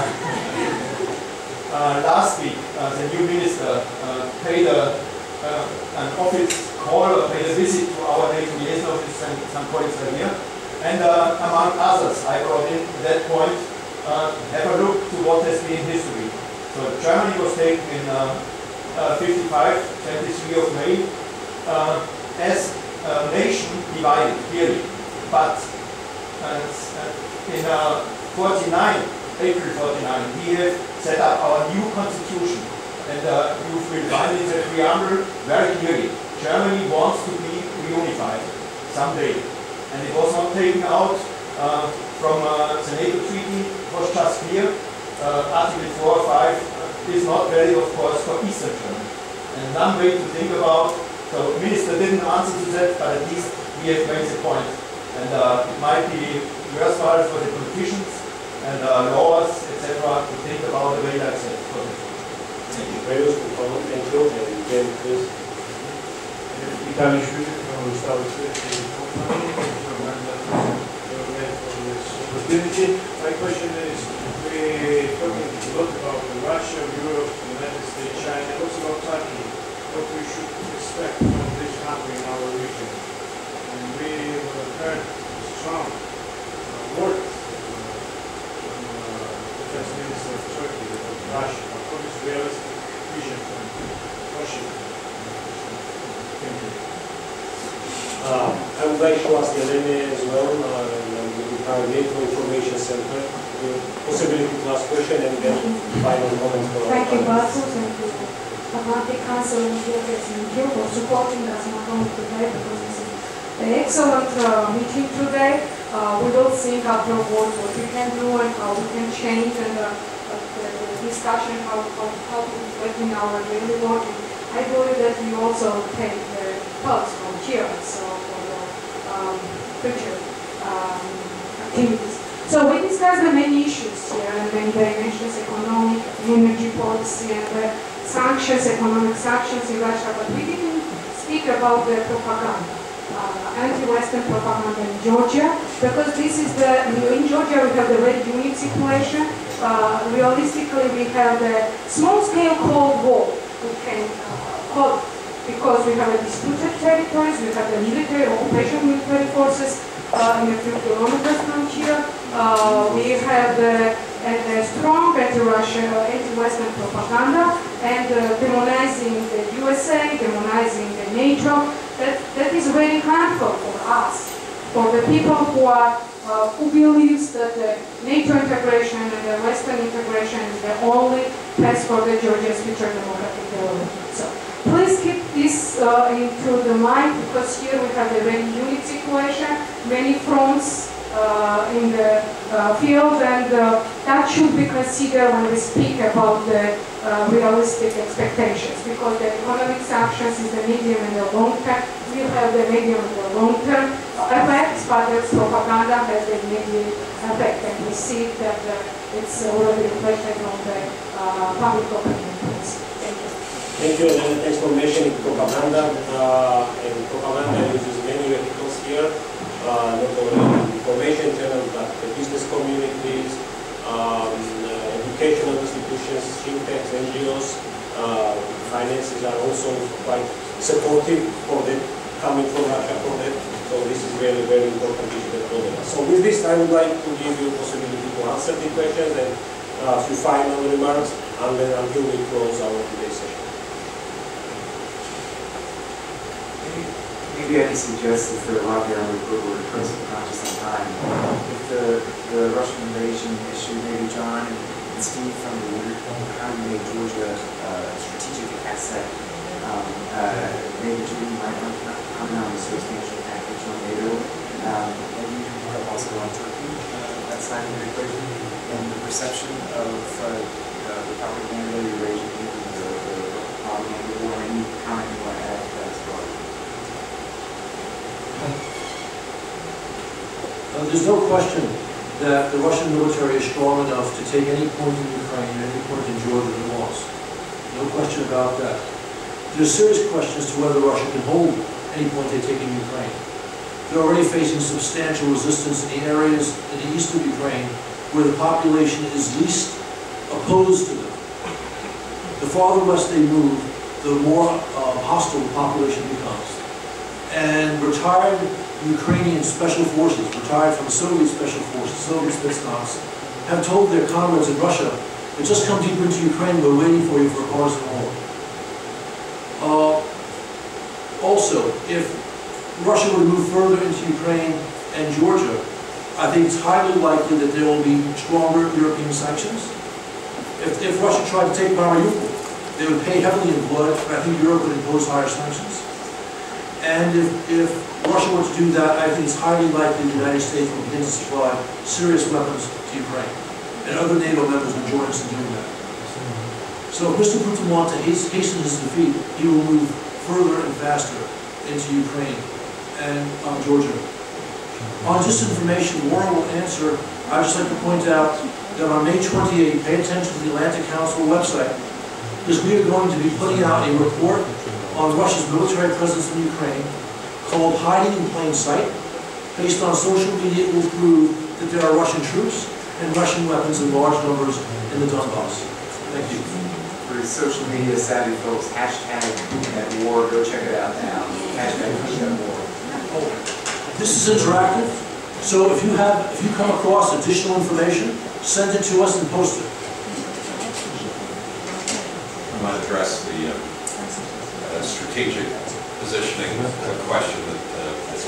uh, last week, uh, the new minister uh, paid a, uh, an office call, or paid a visit to our NATO liaison office, and some colleagues are here. And uh, among others, I brought in at that point, uh, have a look to what has been history. So Germany was taken in uh, uh, fifty-five, twenty-three of May, uh, as a nation divided, clearly. But uh, in uh, forty-nine, April forty-nine, we have set up our new constitution. And uh, you will find in the preamble very clearly, Germany wants to be reunified someday. And it was not taken out uh, from uh, the NATO treaty, it was just clear. Uh, Article four or five is not valid, of course, for Eastern Germany. And one way to think about. So the minister didn't answer to that, but at least we have made the point. And uh, it might be worthwhile for the politicians and uh, lawyers, et cetera, to think about a way like that. Thank you. Very useful comment. Thank you. And again, please. Vitaly Schmidt from the South opportunity. My question is, we're talking a lot about Russia, Europe, the United States, China, also about Turkey. What we should expect from this country in our region. And we have heard strong uh, words Uh, I would like to ask Elena as well, uh, and we have NATO Information Center, the possibility to ask question and then final comments for our Thank you, panelists. Basu. Thank you, Atlantic Council and G F S and you for supporting us not only today, because this is an excellent uh, meeting today. Uh, we will think afterwards what we can do and how we can change, and uh, uh, the, the discussion how, how, how to reflect in our daily work. And I believe that we also take the thoughts from here, so for the um, future um, activities. So we discussed the main issues here, and then dimensions, economic, energy policy, and the sanctions, economic sanctions in Russia, but we didn't speak about the propaganda, uh, anti-Western propaganda in Georgia, because this is the, in Georgia we have the very unique situation. Uh, realistically, we have the small-scale Cold War, we can uh, call it, because we have a disputed territories, we have the military occupation military forces uh, in a few kilometers from here. Uh, we have the a, a strong anti-Russian, anti-Western propaganda, and uh, demonizing the U S A, demonizing the NATO. That, that is very harmful for us, for the people who are uh, who believes that the NATO integration and the Western integration is the only path for the Georgia's future democratic development. So please keep this uh, into the mind, because here we have a very unique situation, many fronts Uh, in the uh, field, and uh, that should be considered when we speak about the uh, realistic expectations, because the economic sanctions is the medium and the long term. We have the medium and the long term effects, but the propaganda has the immediate effect, and we see that uh, it's already reflected on the uh, public opinion. Thank you. Thank you, and thanks for mentioning propaganda. Uh, and propaganda uses many vehicles here. Uh, not only information channels, but the business communities, um, uh, educational institutions, think tanks, N G Os, uh, finances are also quite supportive for them, coming from Russia for them. So this is really very important issue that all of us. So with this, I would like to give you a possibility to answer the questions and a uh, few final remarks, and then until we close our today's session. Maybe I can suggest, if there are a lot there, we're, we're principally conscious on time. If the, the Russian invasion issue, maybe John and, and Steve from the how you made Georgia uh, a strategic asset, um, uh, maybe Judy might want to comment on the substantial package on NATO. Um, and you can also on Turkey, uh, that side of the equation, and the perception of uh, uh, the propaganda, Eurasian, the, the propaganda war. Any comment you want to add to that as well? Uh, there's no question that the Russian military is strong enough to take any point in Ukraine and any point in Georgia it wants. No question about that. There's serious questions as to whether Russia can hold any point they take in Ukraine. They're already facing substantial resistance in the areas in the east of Ukraine where the population is least opposed to them. The farther west they move, the more uh, hostile the population becomes. And retired Ukrainian special forces, retired from Soviet special forces, Soviet Spetsnaz, have told their comrades in Russia, "They just come deeper into Ukraine, we're waiting for you for a partisan war." Uh, also, if Russia were to move further into Ukraine and Georgia, I think it's highly likely that there will be stronger European sanctions. If, if Russia tried to take Mariupol, they would pay heavily in blood, but I think Europe would impose higher sanctions. And if, if Russia were to do that, I think it's highly likely the United States will begin to supply serious weapons to Ukraine. And other NATO members will join us in doing that. So if Mister Putin wants to hasten his defeat, he will move further and faster into Ukraine and um, Georgia. On disinformation, Warren will answer. I'd just like to point out that on May twenty-eighth, pay attention to the Atlantic Council website, because we are going to be putting out a report on Russia's military presence in Ukraine called Hiding in Plain Sight. Based on social media, it will prove that there are Russian troops and Russian weapons in large numbers in the Donbass. Thank you. For social media savvy folks, hashtag Putin at war, go check it out now. Hashtag Putin at war. This is interactive, so if you have, if you come across additional information, send it to us and post it. I might address the uh, uh, strategic positioning question that uh,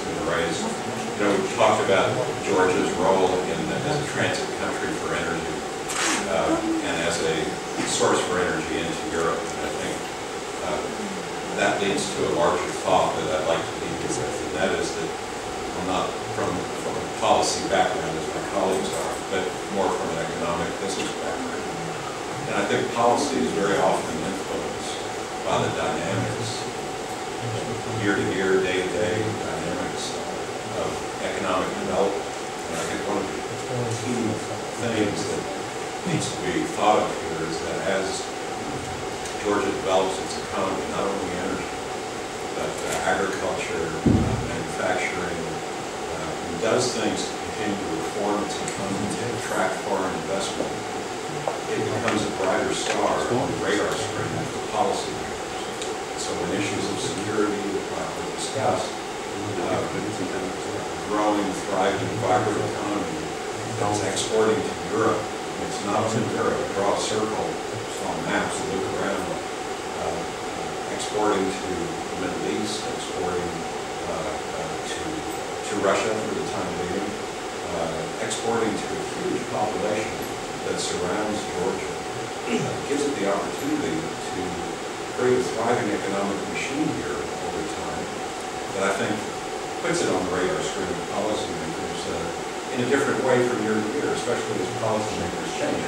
talked about Georgia's role in as a transit country for energy uh, and as a source for energy into Europe. And I think uh, that leads to a larger thought that I'd like to leave you with, and that is that I'm not from, from a policy background as my colleagues are, but more from an economic business background. And I think policy is very often influenced by the dynamics, year to year, day to day dynamics of economic development. And I think one of the key things that needs to be thought of here is that as Georgia develops its economy, not only energy, but uh, agriculture, uh, manufacturing, uh, and does things to continue to reform its economy to attract foreign investment, it becomes a brighter star on the radar screen for policymakers. So when issues of security uh, are discussed, uh, a growing, thriving, vibrant economy that's exporting to Europe. It's not only Europe. Draw a circle on maps and look around. Uh, exporting to the Middle East, exporting uh, uh, to to Russia for the time being, uh, exporting to a huge population that surrounds Georgia. Uh, gives it the opportunity to create a thriving economic machine here over time that I think puts it on the radar screen of policymakers uh, in a different way from year to year, especially as policymakers change.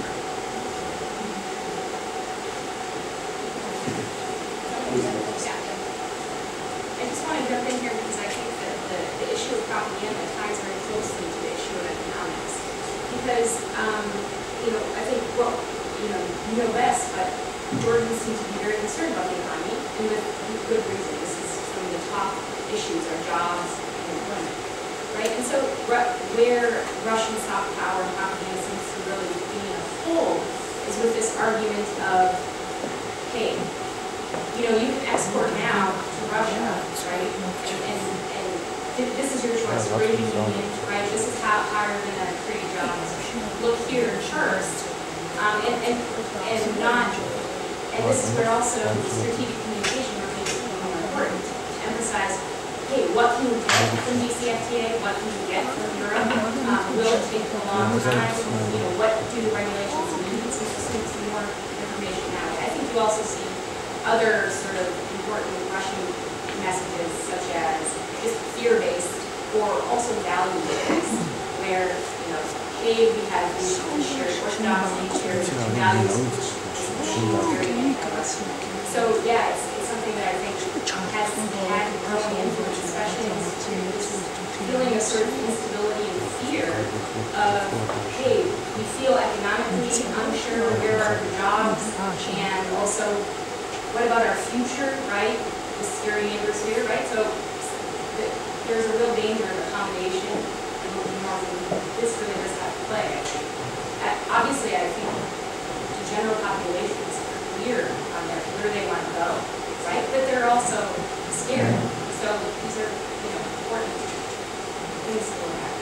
I just want to jump in here because I think that the, the issue of propaganda ties very closely to the issue of economics. Because, um, you know, I think, well, you know, you know best, but Georgians seem to be very concerned about the economy, and with good reason. This is some of the top issues are jobs and employment, right? And so where Russian soft power and propaganda seems to really be in a hold is with this argument of, hey, you know, you can export now to Russia, right? And, and, and this is your choice. Where do you need, right? This is how, how you're going to create jobs. Look here first, um, and, and and not. And this is where also strategic communication becomes more important to emphasize. Hey, what can you get from D C F T A? What can you get from Europe? Um, will it take a long time? You know, what do the regulations mean? So just need some more information now. I think you also see other sort of important Russian messages, such as just fear-based or also value-based, where, you know, hey, we have these shared orthodoxy, shared values, so yeah, it's, it's something that I think has had growing influence, especially in this feeling of sort of instability and fear of, hey, we feel economically unsure where are the jobs, and also what about our future, right? The scary neighbors here, right? So there's a real danger of accommodation, and this really does have to play, I think. Obviously, I think the general population is clear on their, where they want to go, right? But they're also scared. So these are, you know, important things to look at.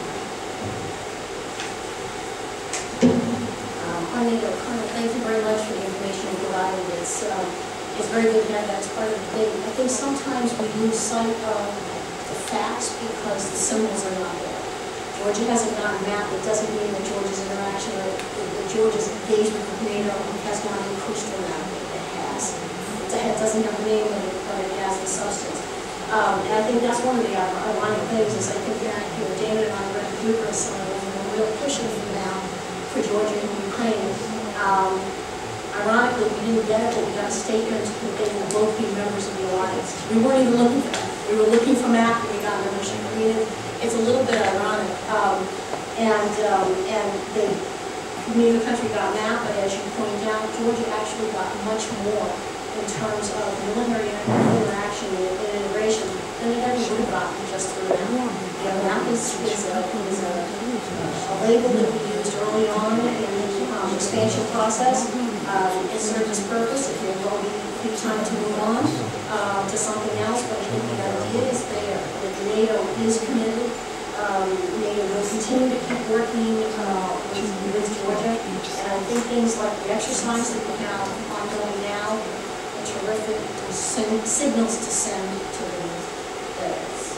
Um, Juanita O'Connor, thank you very much for the information you provided. It's, um, it's very good to have that as part of the debate. I think sometimes we lose sight of the facts because the symbols are not there. Georgia hasn't got a map. It doesn't mean that Georgia's interaction or that Georgia's engagement with NATO has not increased dramatically. It has. It doesn't have the name, but it, but it has the substance. Um, and I think that's one of the ironic things is I think that, you know, David and I read the Eucharist and we're really pushing now for Georgia and Ukraine. Um, ironically, we didn't get it, but we got a statement that they will both be members of the alliance. We weren't even looking for that. We were looking for map and we got membership. I mean, it, it's a little bit ironic. Um, and um, and they, neither country got a map, but as you pointed out, Georgia actually got much more in terms of military interaction and integration than it ever would have gotten just through a map. The map is, is, a, is a, a label that we used early on in the um, expansion process. Um, it served its purpose. It will be time to move on uh, to something else, but I think the idea is there that NATO is committed. Um, NATO will continue to keep working uh, with, with Georgia, and I think things like the exercise that we have ongoing now are terrific sig signals to send to the players.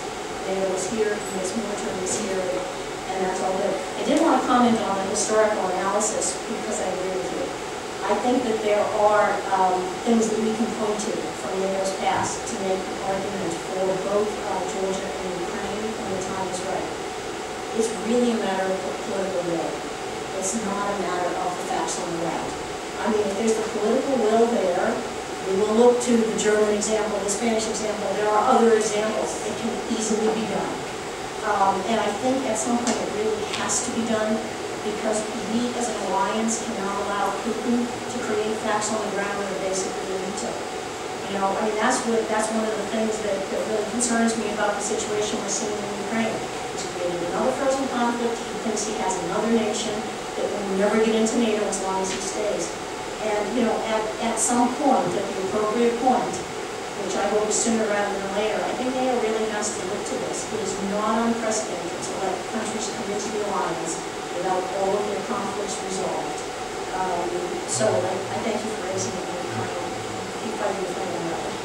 NATO is here, the U S military is here, and that's all good. I did want to comment on the historical analysis because I agree with you. I think that there are um, things that we can point to from NATO's past to make an argument for both uh, Georgia and Ukraine when the time is right. It's really a matter of political will. It's not a matter of the facts on the ground. I mean, if there's the political will there, we will look to the German example, the Spanish example. There are other examples that can easily be done. Um, and I think at some point it really has to be done because we as an alliance cannot allow Putin to create facts on the ground that are basically a veto. You know, I mean, that's what that's one of the things that, that really concerns me about the situation we're seeing in Ukraine. He's created another frozen conflict. He thinks he has another nation that will never get into NATO as long as he stays. And, you know, at, at some point, at the appropriate point, which I hope is sooner rather than later, I think NATO really has to look to this. It is not unprecedented to let countries come into the alliance without all of their conflicts resolved. Um, so I, I thank you for raising it and um, keep fighting the fight on that one.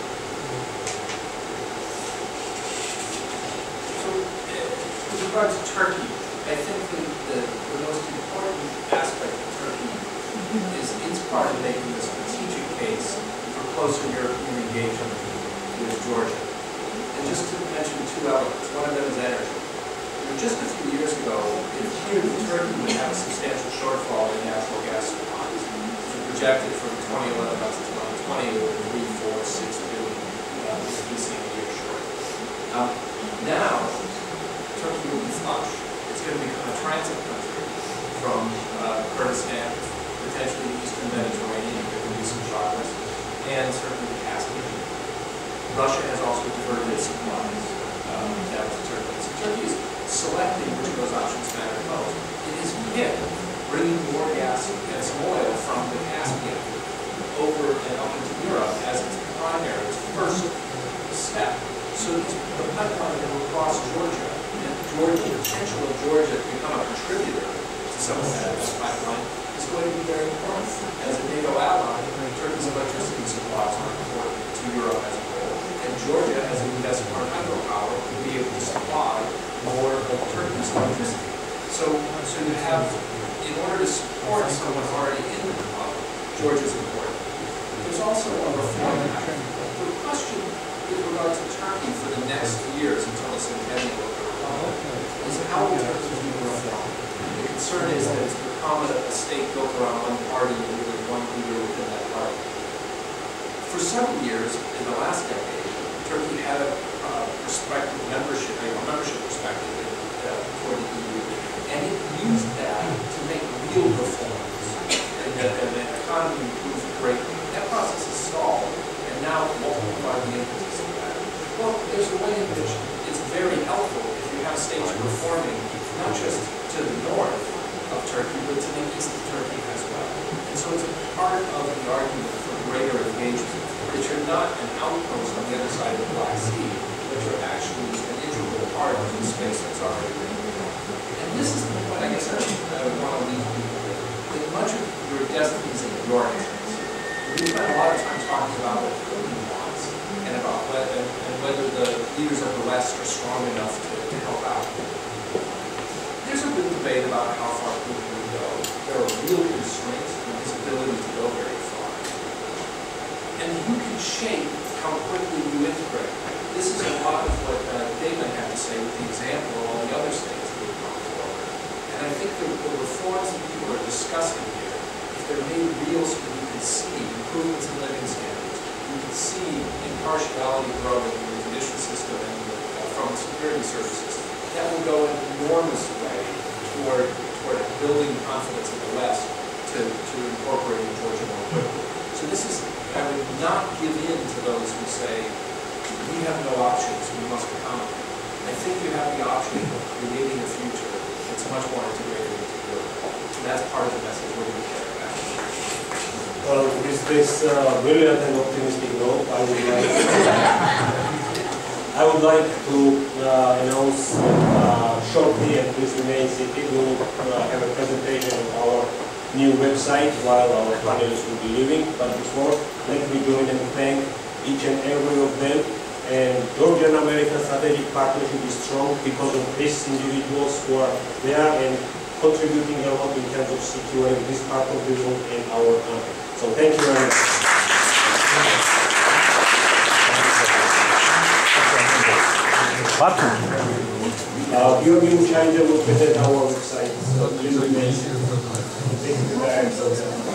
So, uh, with regard to Turkey, I think the, the, the most important aspect of Turkey is its part of making the strategic case for closer European engagement with Georgia. And just to mention two elements, one of them is energy. Just a few years ago, it appeared that Turkey would have a substantial shortfall in natural gas supplies. It projected from twenty eleven up to twenty twenty, it would three, four, six billion uh, B C a year short. Um, now, Turkey will be flush. It's going to become a transit country from uh, Kurdistan, potentially the eastern Mediterranean, if there can be some progress, and certainly the Caspian. Russia has also diverted its supplies um, down to Turkey. So Turkey is selecting which of those options matter most. It is picked bringing more gas and some oil from the Caspian over and up into Europe as its primary, its first step. So the pipeline that will cross Georgia, and Georgia, the potential of Georgia to become a contributor to some of that pipeline is going to be very important. As a NATO ally, Turkey's electricity supplies are important to Europe as a whole, and Georgia, as a reservoir hydropower, will be able to supply more of Turkey's electricity. So, so you have, in order to support someone already in the republic, Georgia's important. There's also a reform act. The question with regard to Turkey for the next years until the centennial of the republic is how will Turkey be reformed? The concern is that it's become a, a state built around one party and really one leader within that party. For several years, in the last decade, Turkey had a uh, prospective membership, a membership perspective uh, toward the E U, and it used that to make real reforms, and that the economy improved greatly. That process is stalled, and now multiple are the impetus of that. Well, there's a way in which it's very helpful if you have states reforming, not just to the north of Turkey, but to the east of Turkey as well. And so it's a part of the argument for greater engagement, that you're not an outpost on the other side of the Black Sea, but you're actually an integral part of the space that's already there. And this is the point, I guess, I would want to leave people with. That much of your destinies in your hands. We spent a lot of time talking about what Putin wants, and about whether, and whether the leaders of the West are strong enough to, to help out. There's a good debate about how far Putin will go. There are real constraints on his ability to go very far. And you can shape how quickly you integrate. This is a lot of what uh, Damon had to say with the example of all the other states that have gone forward. And I think the, the reforms that people are discussing here, if they're made real so that you can see improvements in living standards, you can see impartiality growing in the judicial system and the, uh, from the security services, that will go an enormous way toward, toward building confidence in the West to, to incorporate Georgia more quickly. So this is, I would not give in to those who say, we have no options, we must accommodate. I think you have the option of creating a future that's much more integrated into Europe. And that's part of the message we're going to carry back. Well, with this uh, brilliant and optimistic note, I would like I would like to uh, announce uh, shortly, and please remain seated, we will uh, have a presentation of our new website while our panelists will be leaving. But before, let me join and thank each and every of them And Georgian-American strategic partnership is strong because of these individuals who are there and contributing a lot in terms of securing this part of the world and our country. So thank you very much. Uh, Georgi Muchanger will present our website. So please remain. Thank you very much.